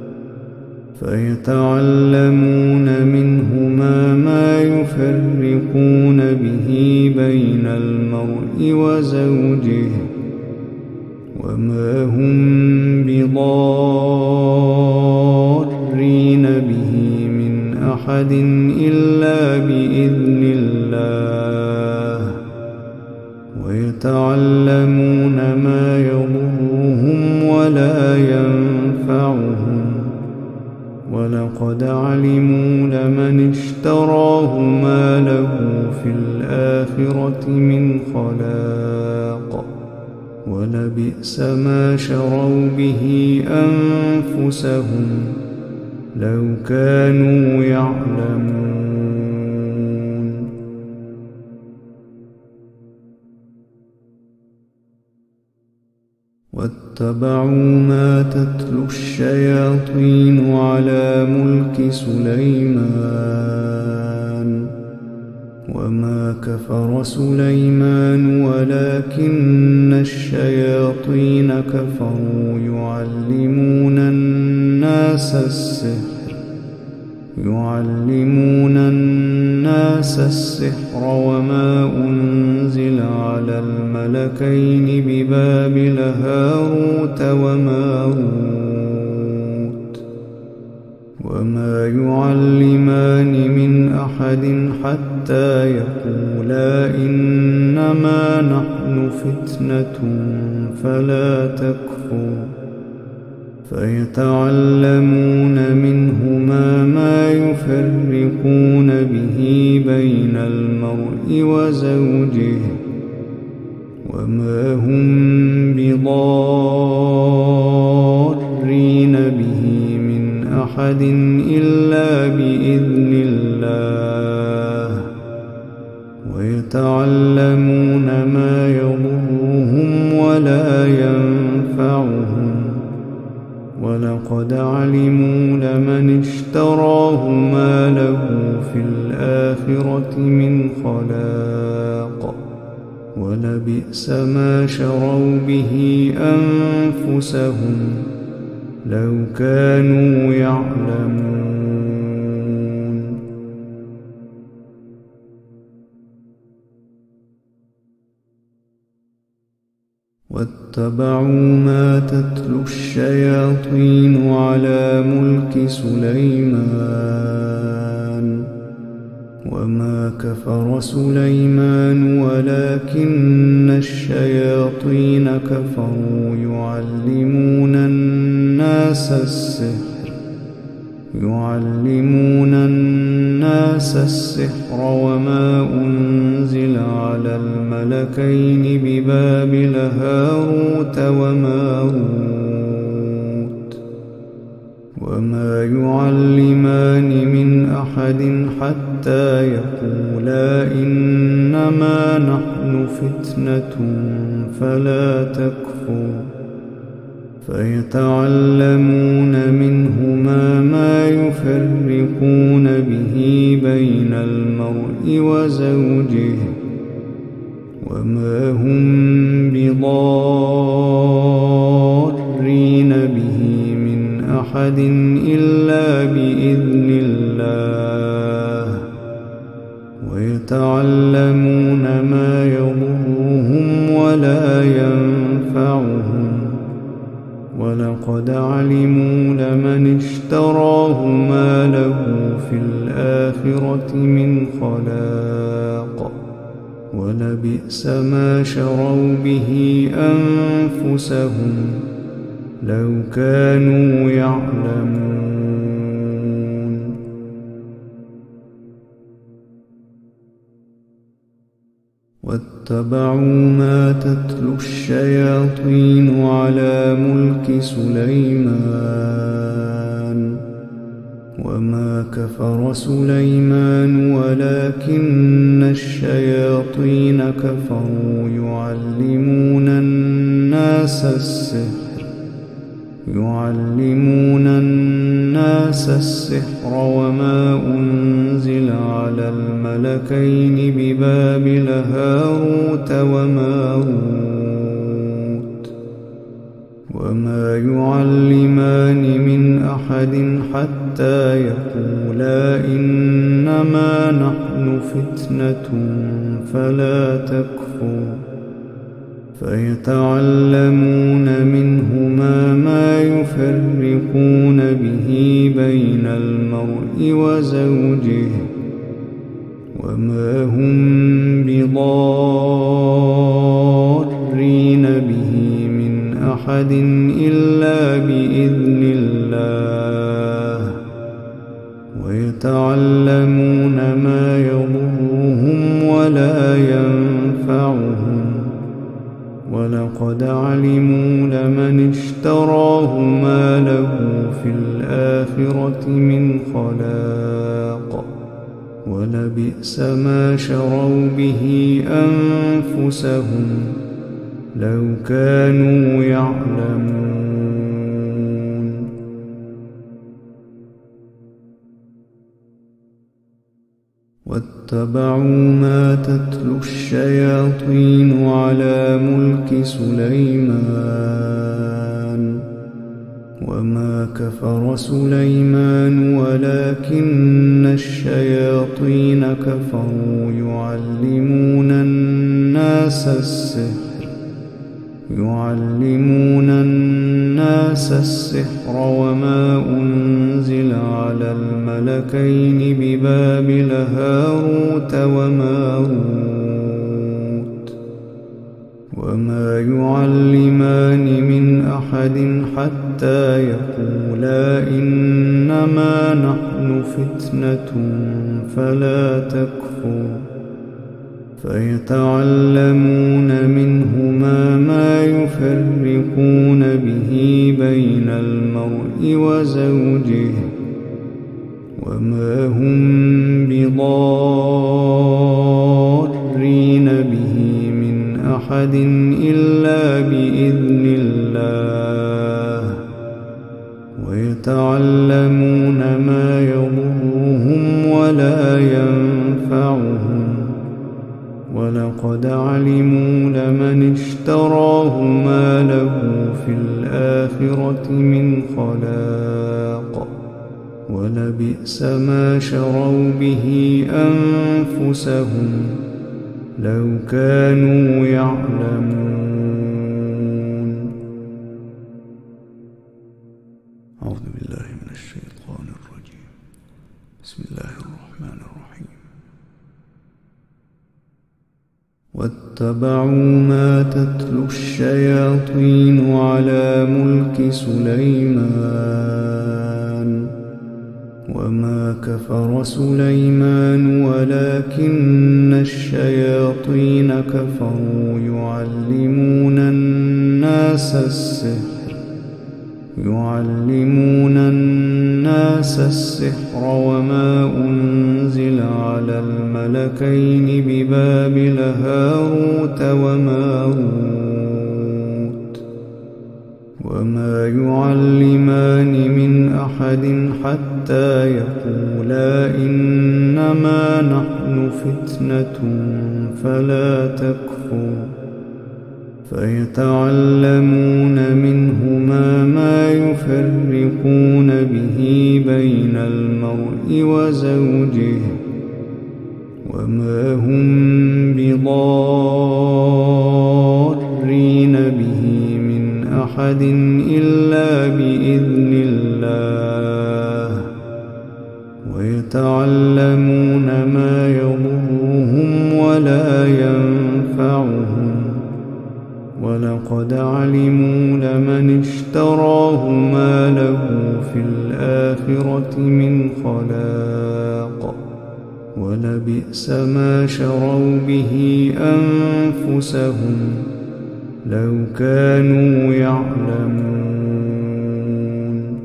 فيتعلمون منهما ما يفرقون به بين المرء وزوجه وما هم بضارين به من أحد إلا بإذن الله ويتعلمون ما يضرهم ولا ينفعهم ولقد علموا لمن اشتراه ما له في الآخرة من خلاق ولبئس ما شروا به أنفسهم لو كانوا يعلمون. واتبعوا ما تتلو الشياطين على ملك سليمان وما كفر سليمان ولكن الشياطين كفروا يعلمون الناس السحر وما أنزل على الملكين ببابل هاروت وماروت وما يعلمان من أحد حتى يقولا إنما نحن فتنة فلا تكفر فيتعلمون منهما ما يفرقون به بين المرء وزوجه وما هم بضارين به من أحد إلا بإذن الله، ويتعلمون ما يضرهم ولا ينفعهم، ولقد علموا لمن اشتراه ما له في الآخرة من خلاق، ولبئس ما شروا به أنفسهم لو كانوا يعلمون. واتبعوا ما تتلو الشياطين على ملك سليمان، وما كفر سليمان ولكن الشياطين كفروا يعلمون الناس السحر وما أنزل على الملكين ببابل هاروت وماروت، وما يعلمان من أحد حتى يقولا إنما نحن فتنة فلا تكفر، فيتعلمون منهما ما يفرقون به بين المرء وزوجه، وما هم بضارين به من أحد إلا بإذن الله، ويتعلمون ما يضرهم ولا ينفعهم، ولقد علموا لمن اشتراه ما له في الآخرة من خلاق، ولبئس ما شروا به أنفسهم لو كانوا يعلمون. واتبعوا ما تتلو الشياطين على ملك سليمان، وما كفر سليمان ولكن الشياطين كفروا يعلمون الناس السحر وما أنزل على الملكين ببابل هاروت وماروت، وما يعلمان من أحد حتى يقولا إنما نحن فتنة فلا تكفر، فيتعلمون منهما ما يفرقون به بين المرء وزوجه، وما هم بضارين به من أحد إلا بإذن الله، ويتعلمون ما يضرهم ولا ينفعهم، ولقد علموا لمن اشتراه ما له في الآخرة من خلاق، ولبئس ما شروا به أنفسهم لو كانوا يعلمون. واتبعوا ما تتلو الشياطين على ملك سليمان، وما كفر سليمان ولكن الشياطين كفروا يعلمون الناس السحر وما أنزل على الملكين ببابل هاروت وماروت، وما يعلمان من أحد حتى يقولا إنما نحن فتنة فلا تكفر، فيتعلمون منهما ما يفرقون به بين المرء وزوجه وما هم بضارين به من أحد إلا بإذن الله ويتعلمون ما يضرهم ولا ينفعهم ولقد علموا لمن اشتراه ما له في الآخرة من خلاق ولبئس ما شروا به أنفسهم لو كانوا يعلمون. أعوذ بالله من الشيطان الرجيم. بسم الله الرحمن الرحيم. واتبعوا ما تتلو الشياطين على ملك سليمان وما كفر سليمان ولكن الشياطين كفروا يعلمون الناس السحر وما أنزل على الملكين ببابل هاروت وماروت وما يعلمان من أحد حتى يقولا إنما نحن فتنة فلا تكفر فيتعلمون منهما ما يفرقون به بين المرء وزوجه وما هم بضارين به من أحد إلا بإذن الله ويتعلمون ما يضرهم ولا ينفعهم ولقد علموا لمن اشتراه ما له في الآخرة من خلاق ولبئس ما شروا به أنفسهم لو كانوا يعلمون.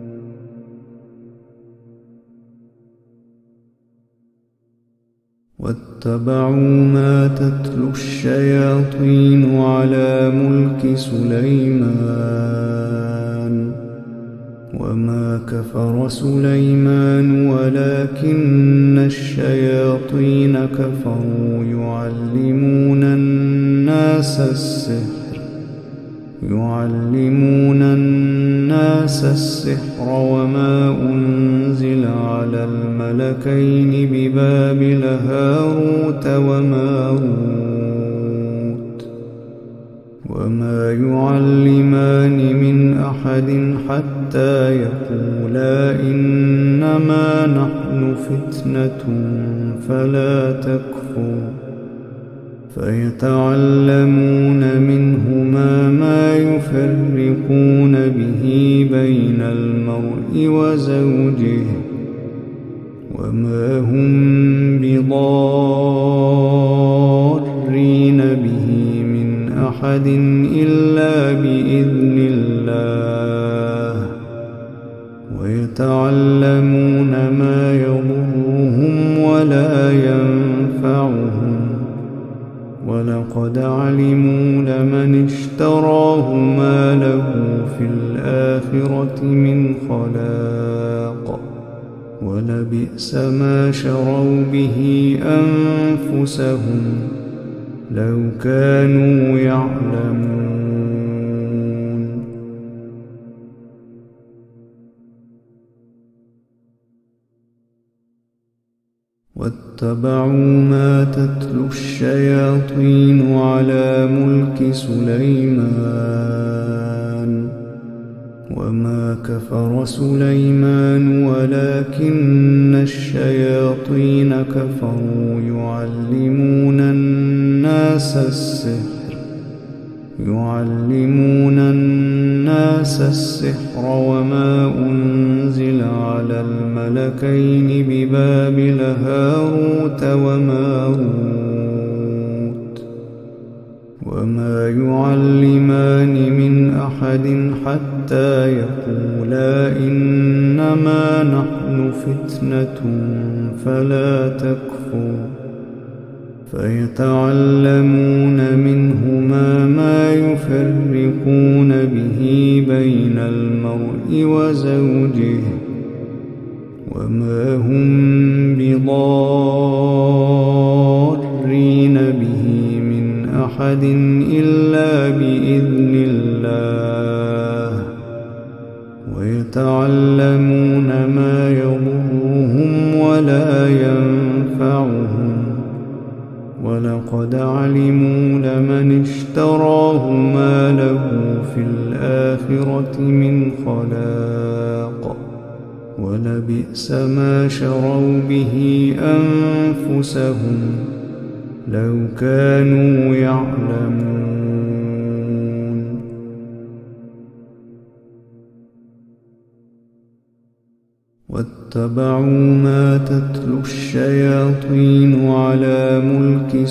واتبعوا ما تتلو الشياطين على ملك سليمان وما كفر سليمان ولكن الشياطين كفروا يعلمون الناس السحر وما أنزل على الملكين ببابل هاروت وماروت وما يعلمان من أحد حتى يقولا إنما نحن فتنة فلا تكفر فيتعلمون منهما ما يفرقون به بين المرء وزوجه وما هم بضارين به من أحد إلا بإذن الله ويتعلمون ما يضرهم ولا ينفعهم ولقد علموا لمن اشتراه ما له في الآخرة من خلاق ولبئس ما شروا به أنفسهم لو كانوا يعلمون. واتبعوا ما تتلو الشياطين على ملك سليمان وما كفر سليمان ولكن الشياطين كفروا يعلمون الناس السحر وما أنزل على الملكين ببابل هاروت وماروت وما يعلمان من أحد حتى يقولا إنما نحن فتنة فلا تكفر فيتعلمون منهما ما يفرقون به بين المرء وزوجه وما هم بضارين به من أحد إلا بإذن الله ويتعلمون ما يضرهم ولا ينفعهم ولقد علموا لمن اشتراه ما له في الآخرة من خلاق ولبئس ما شروا به أنفسهم لو كانوا يعلمون واتبعوا ما تتلو الشياطين على ملك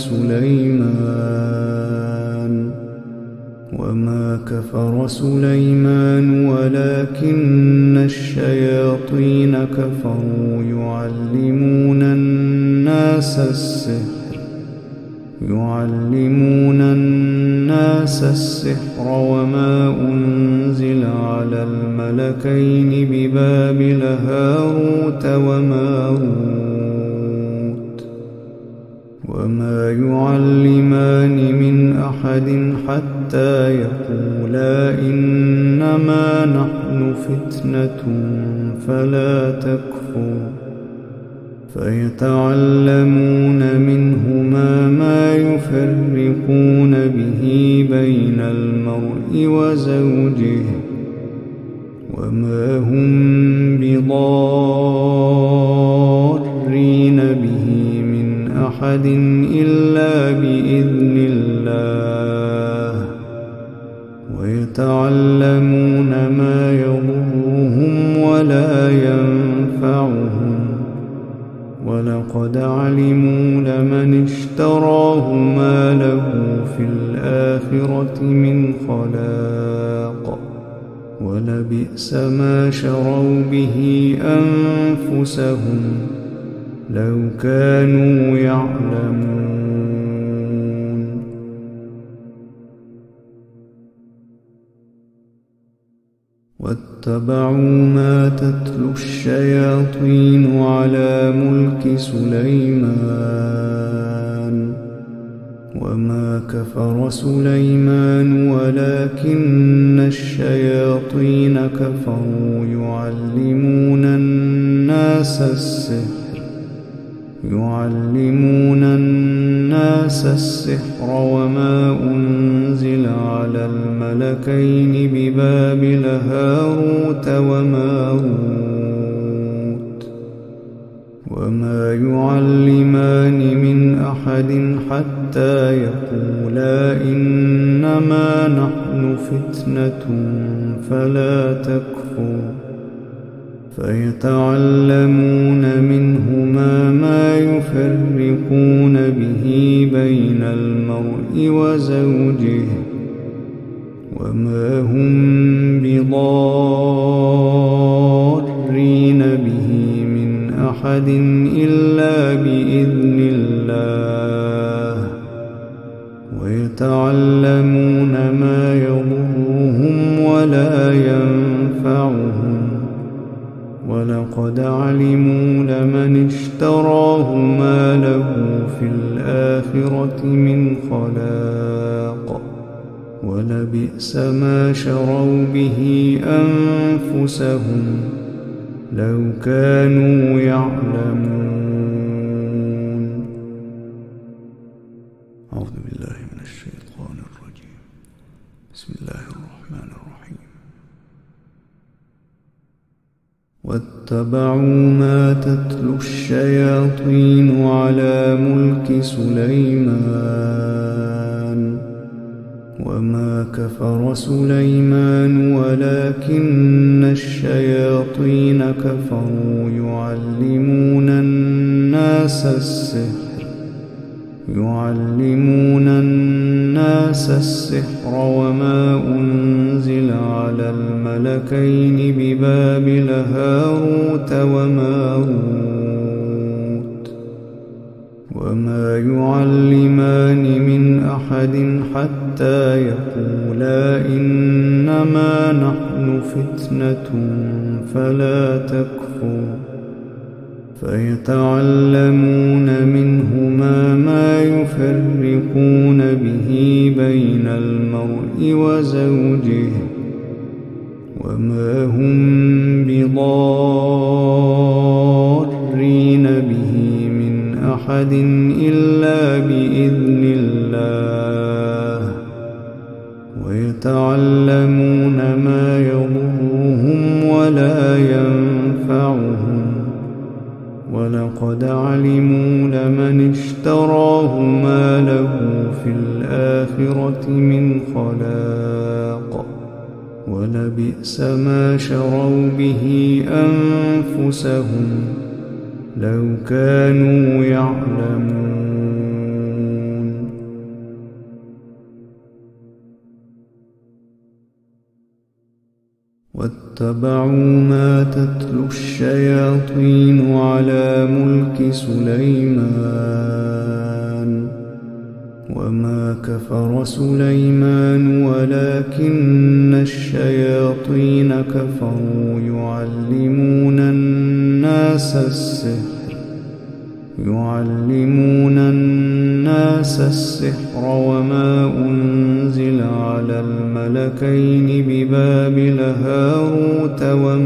سليمان وما كفر سليمان ولكن الشياطين كفروا يعلمون الناس السحر وما أنزل على الملكين ببابل هاروت وماروت وما يعلمان من أحد حتى يقولا إنما نحن فتنة فلا تكفر فيتعلمون منهما ما يفرقون به بين المرء وزوجه وما هم بضارين به من أحد إلا بإذن الله ويتعلمون ما يضرهم ولا ينفعهم ولقد علموا لمن اشتراه ما له في الآخرة من خلاق ولبئس ما شروا به أنفسهم لو كانوا يعلمون واتبعوا ما تتلو الشياطين على ملك سليمان وما كفر سليمان ولكن الشياطين كفروا يعلمون الناس السحر وما أنزل على الملكين ببابل هاروت وماروت وما يعلمان من أحد حتى يقولا إنما نحن فتنة فلا تكفر فيتعلمون منهما ما يفرقون به بين المرء وزوجه وما هم بضارين به من أحد إلا بإذن الله ويتعلمون ما يضرهم ولا ينفعهم ولقد علموا لمن اشتراه ما له في الآخرة من خلاق ولبئس ما شروا به أنفسهم لو كانوا يعلمون. أعوذ بالله من الشيطان الرجيم. بسم الله الرحمن الرحيم. واتبعوا ما تتلو الشياطين على ملك سليمان وما كفر سليمان ولكن الشياطين كفروا يعلمون الناس الناس السحر وما أنزل على الملكين ببابل هاروت وماروت وما يعلمان من أحد حتى يقولا إنما نحن فتنة فلا تكفر فيتعلمون منهما ما يفرقون به بين المرء وزوجه وما هم بضارين به من أحد إلا بإذن الله ويتعلمون ما يضرهم ولا ينفعهم ولقد علموا لمن اشتراه ما له في الآخرة من خلاق ولبئس ما شروا به أنفسهم لو كانوا يعلمون واتبعوا ما تتلو الشياطين على ملك سليمان وما كفر سليمان ولكن الشياطين كفروا يعلمون الناس السحر وما أنزل على الملكين ببابل هاروت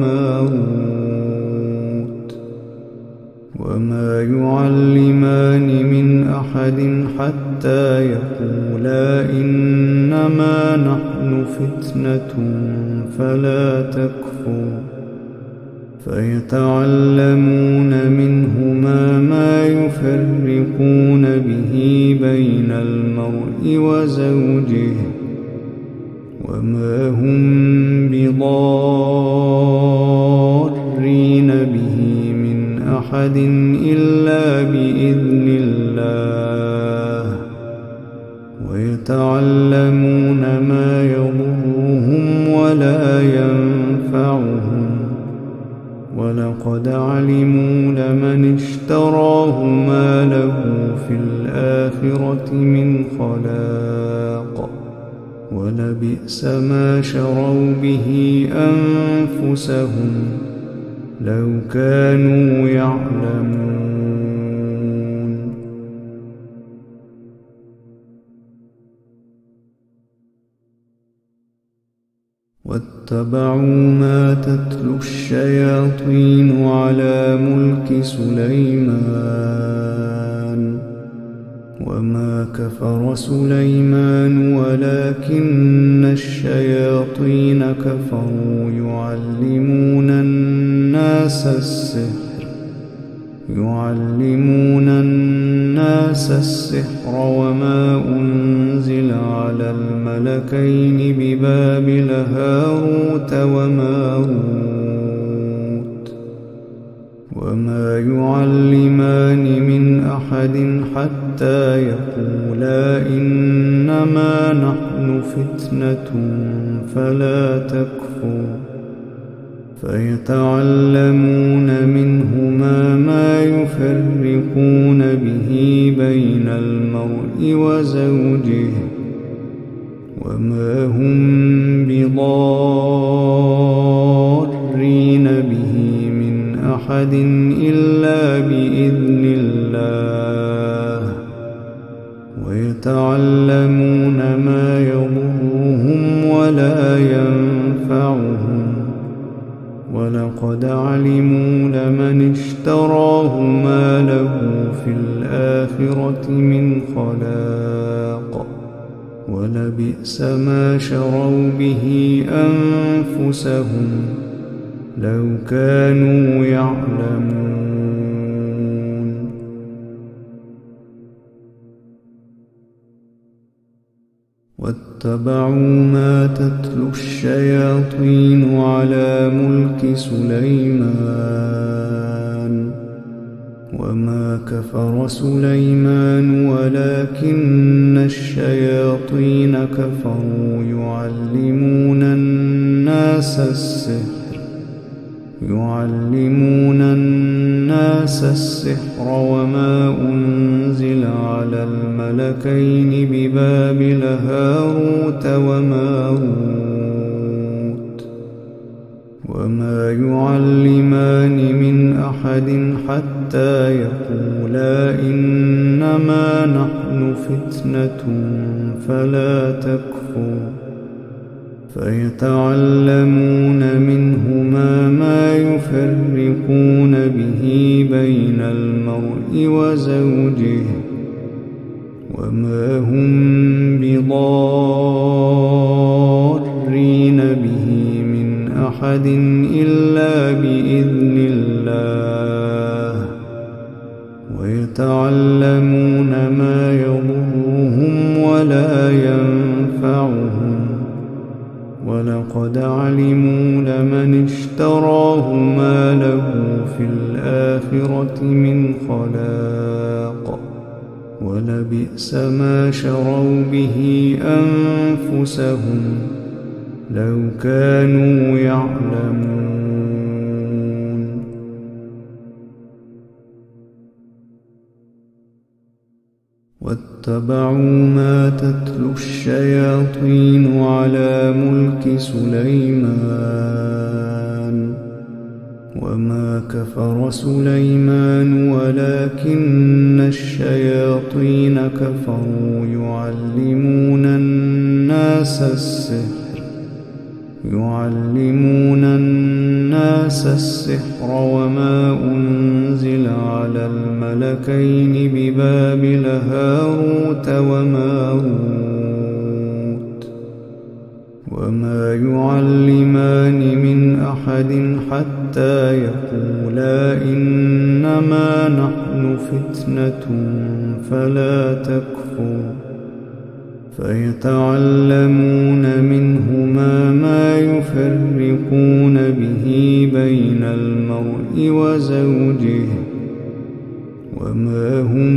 وماروت وما يعلمان من أحد حتى يقولا إنما نحن فتنة فلا تكفر فيتعلمون منهما ما يفرقون به بين المرء وزوجه وما هم بضارين به من أحد إلا بإذن الله ويتعلمون ما يضرهم ولا ينفعهم ولقد علموا لمن اشتراه ما له في الآخرة من خلاق ولبئس ما شروا به أنفسهم لو كانوا يعلمون واتبعوا ما تتلو الشياطين على ملك سليمان وما كفر سليمان ولكن الشياطين كفروا يعلمون الناس السحر وما أنزل على الملكين ببابل هاروت وماروت وما يعلمان من أحد حتى يقولا إنما نحن فتنة فلا تكفر فيتعلمون منهما ما يفرقون به بين المرء وزوجه وما هم بضارين به من أحد إلا بإذن الله ويتعلمون ما يضرهم ولا ينفعهم ولقد علموا لمن اشتراه ما له في الآخرة من خلاق ولبئس ما شروا به أنفسهم لو كانوا يعلمون واتبعوا ما تتلو الشياطين على ملك سليمان وما كفر سليمان ولكن الشياطين كفروا يعلمون الناس السحر وما أنزل على الملكين ببابل هاروت وماروت وما يعلمان من أحد حتى يقولا إنما نحن فتنة فلا تكفر فيتعلمون منهما ما يفرقون به بين المرء وزوجه وما هم بضارين به من أحد إلا بإذن الله ويتعلمون ما يضرهم ولا ينفعهم ولقد علموا لمن اشتراه ما له في الآخرة من خلاق ولبئس ما شروا به أنفسهم لو كانوا يعلمون واتبعوا ما تتلو الشياطين على ملك سليمان وما كفر سليمان ولكن الشياطين كفروا يعلمون الناس السحر وما أنزل على الملكين ببابل هاروت وماروت وما يعلمان من أحد حتى يقولا إنما نحن فتنة فلا تكفر فيتعلمون منهما ما يفرقون به بين المرء وزوجه وما هم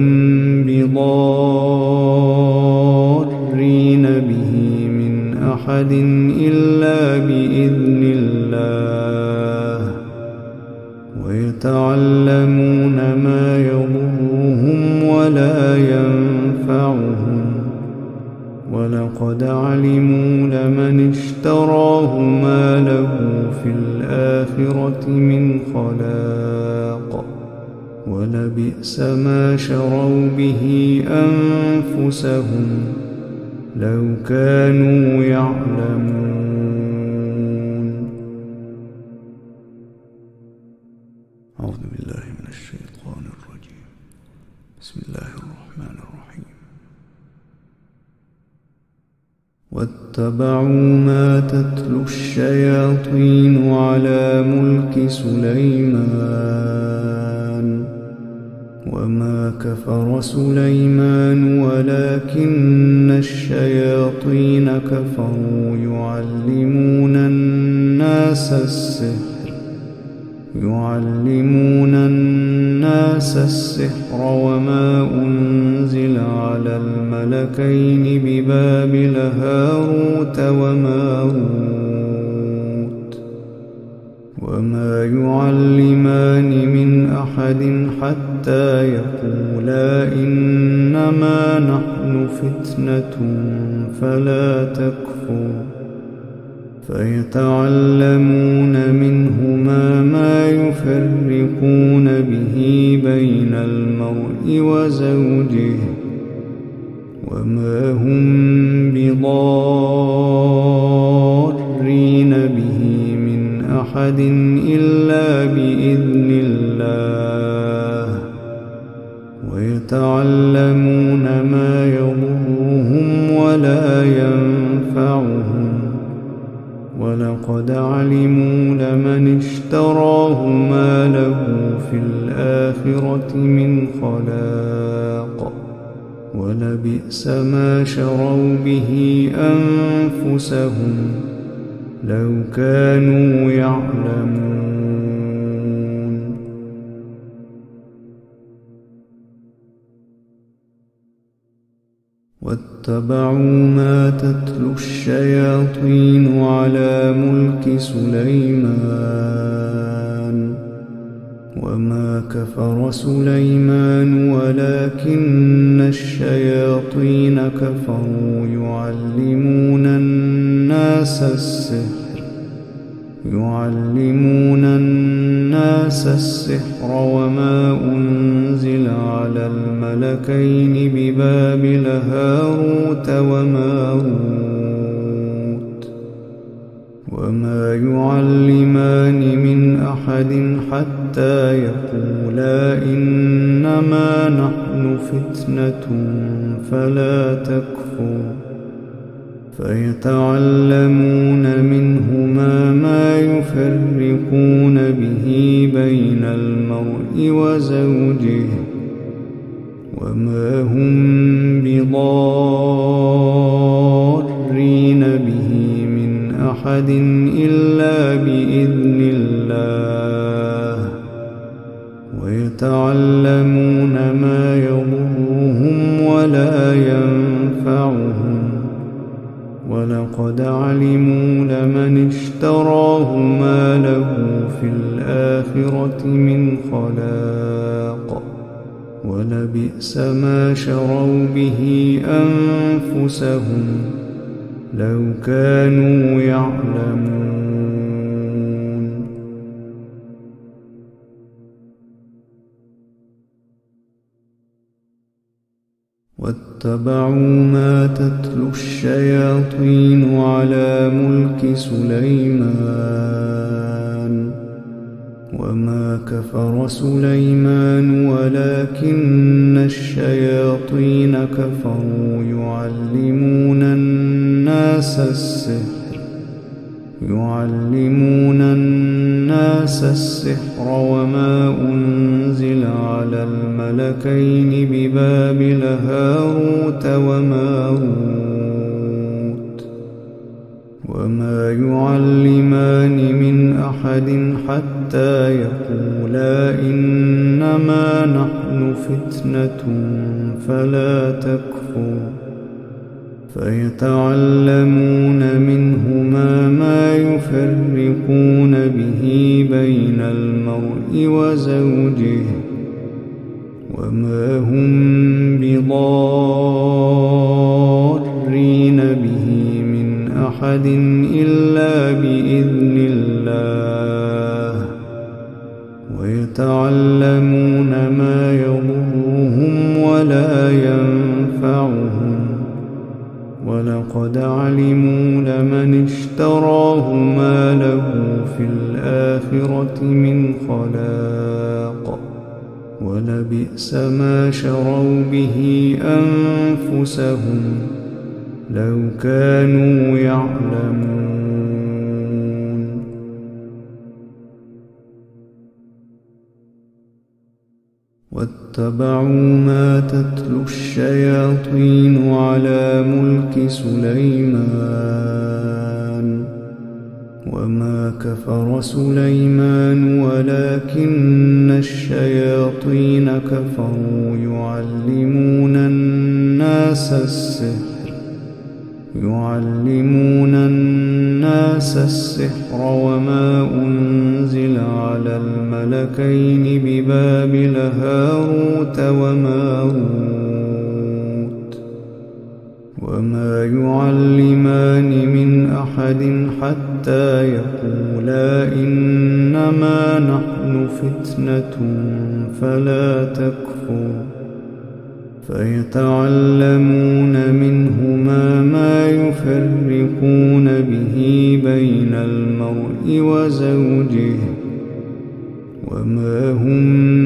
بضارين به من أحد إلا بإذن الله ويتعلمون ما يضرهم ولا ينفعهم ولقد علموا لمن اشتراه ما له في الآخرة من خلاق ولبئس ما شروا به أنفسهم لو كانوا يعلمون. أعوذ بالله من الشيطان الرجيم. بسم الله الرحمن الرحيم. واتبعوا ما تتلو الشياطين على ملك سليمان وما كفر سليمان ولكن الشياطين كفروا يعلمون الناس السحر وما أنزل على الملكين ببابل هاروت وماروت وما يعلمان من أحد حتى يقولا إنما نحن فتنة فلا تكفر فيتعلمون منهما ما يفرقون به بين المرء وزوجه وما هم بضارين به من أحد إلا بإذن الله ويتعلمون ما يضرهم ولا ينفعهم ولقد علموا لمن اشتراه ما له في الآخرة من خلاق ولبئس ما شروا به أنفسهم لو كانوا يعلمون. واتبعوا ما تتلو الشياطين على ملك سليمان وما كفر سليمان ولكن الشياطين كفروا يعلمون الناس السحر وما أنزل على الملكين ببابل هاروت وماروت وما يعلمان من أحد حتى يقولا إنما نحن فتنة فلا تكفر فيتعلمون منهما ما يفرقون به بين المرء وزوجه وما هم بضارين به من أحد إلا بإذن الله ويتعلمون ما يضرهم ولا ينفعهم ولقد علموا لمن اشتراه ما له في الآخرة من خلاق ولبئس ما شروا به أنفسهم لو كانوا يعلمون واتبعوا ما تتلو الشياطين على ملك سليمان وما كفر سليمان ولكن الشياطين كفروا يعلمون الناس السحر وما أنزل على الملكين ببابل هاروت وماروت وما يعلمان من أحد حتى يقولا إنما نحن فتنة فلا تكفر فيتعلمون منهما ما يفرقون به بين المرء وزوجه وما هم بضارين به من أحد إلا بإذن الله ويتعلمون ما يضرهم ولا ينفعهم ولقد علموا لمن اشتراه ما له في الآخرة من خلاق ولبئس ما شروا به أنفسهم لو كانوا يعلمون واتبعوا ما تتلو الشياطين على ملك سليمان وما كفر سليمان ولكن الشياطين كفروا يعلمون الناس السحر وما أنزل على الملكين ببابل هاروت وماروت وما يعلمان من أحد حتى يقولا إنما نحن فتنة فلا تكفر فيتعلمون منهما ما يفرقون به بين المرء وزوجه وما هم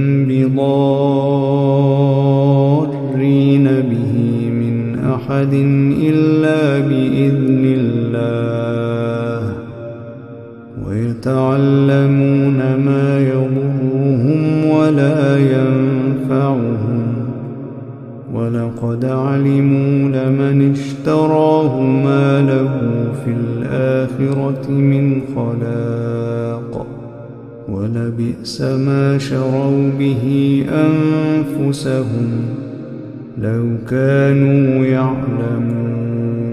بضارين به من أحد إلا بإذن الله ويتعلمون ما يضرهم ولا ينفعهم ولقد علموا لمن اشتراه ما له في الآخرة من خلاق ولبئس ما شروا به أنفسهم لو كانوا يعلمون.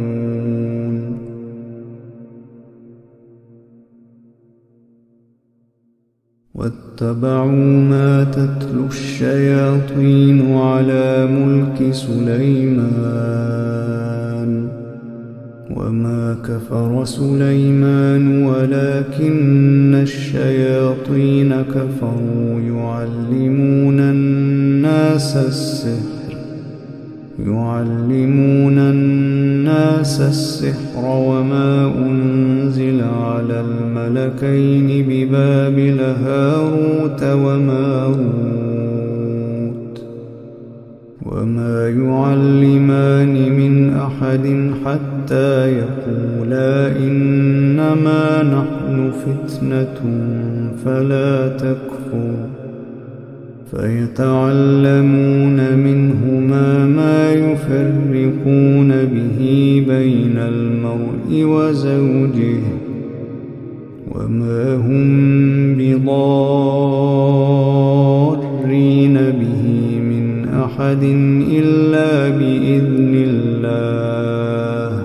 واتبعوا ما تتلو الشياطين على ملك سليمان وما كفر سليمان ولكن الشياطين كفروا يعلمون الناس السحر وما أنزل على الملكين ببابل هاروت وماروت وما يعلمان من أحد حتى يقولا إنما نحن فتنة فلا تكفر فيتعلمون منهما ما يفرقون به بين المرء وزوجه وما هم بضارين به من أحد إلا بإذن الله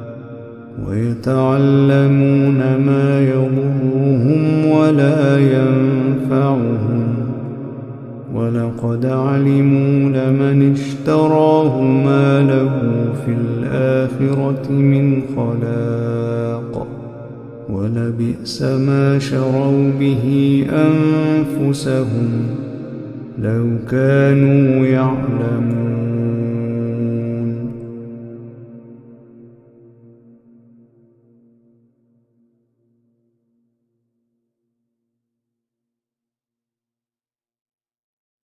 ويتعلمون ما يضرهم ولا ينفعهم ولقد علموا لمن اشتراه ما له في الآخرة من خلاق ولبئس ما شروا به أنفسهم لو كانوا يعلمون.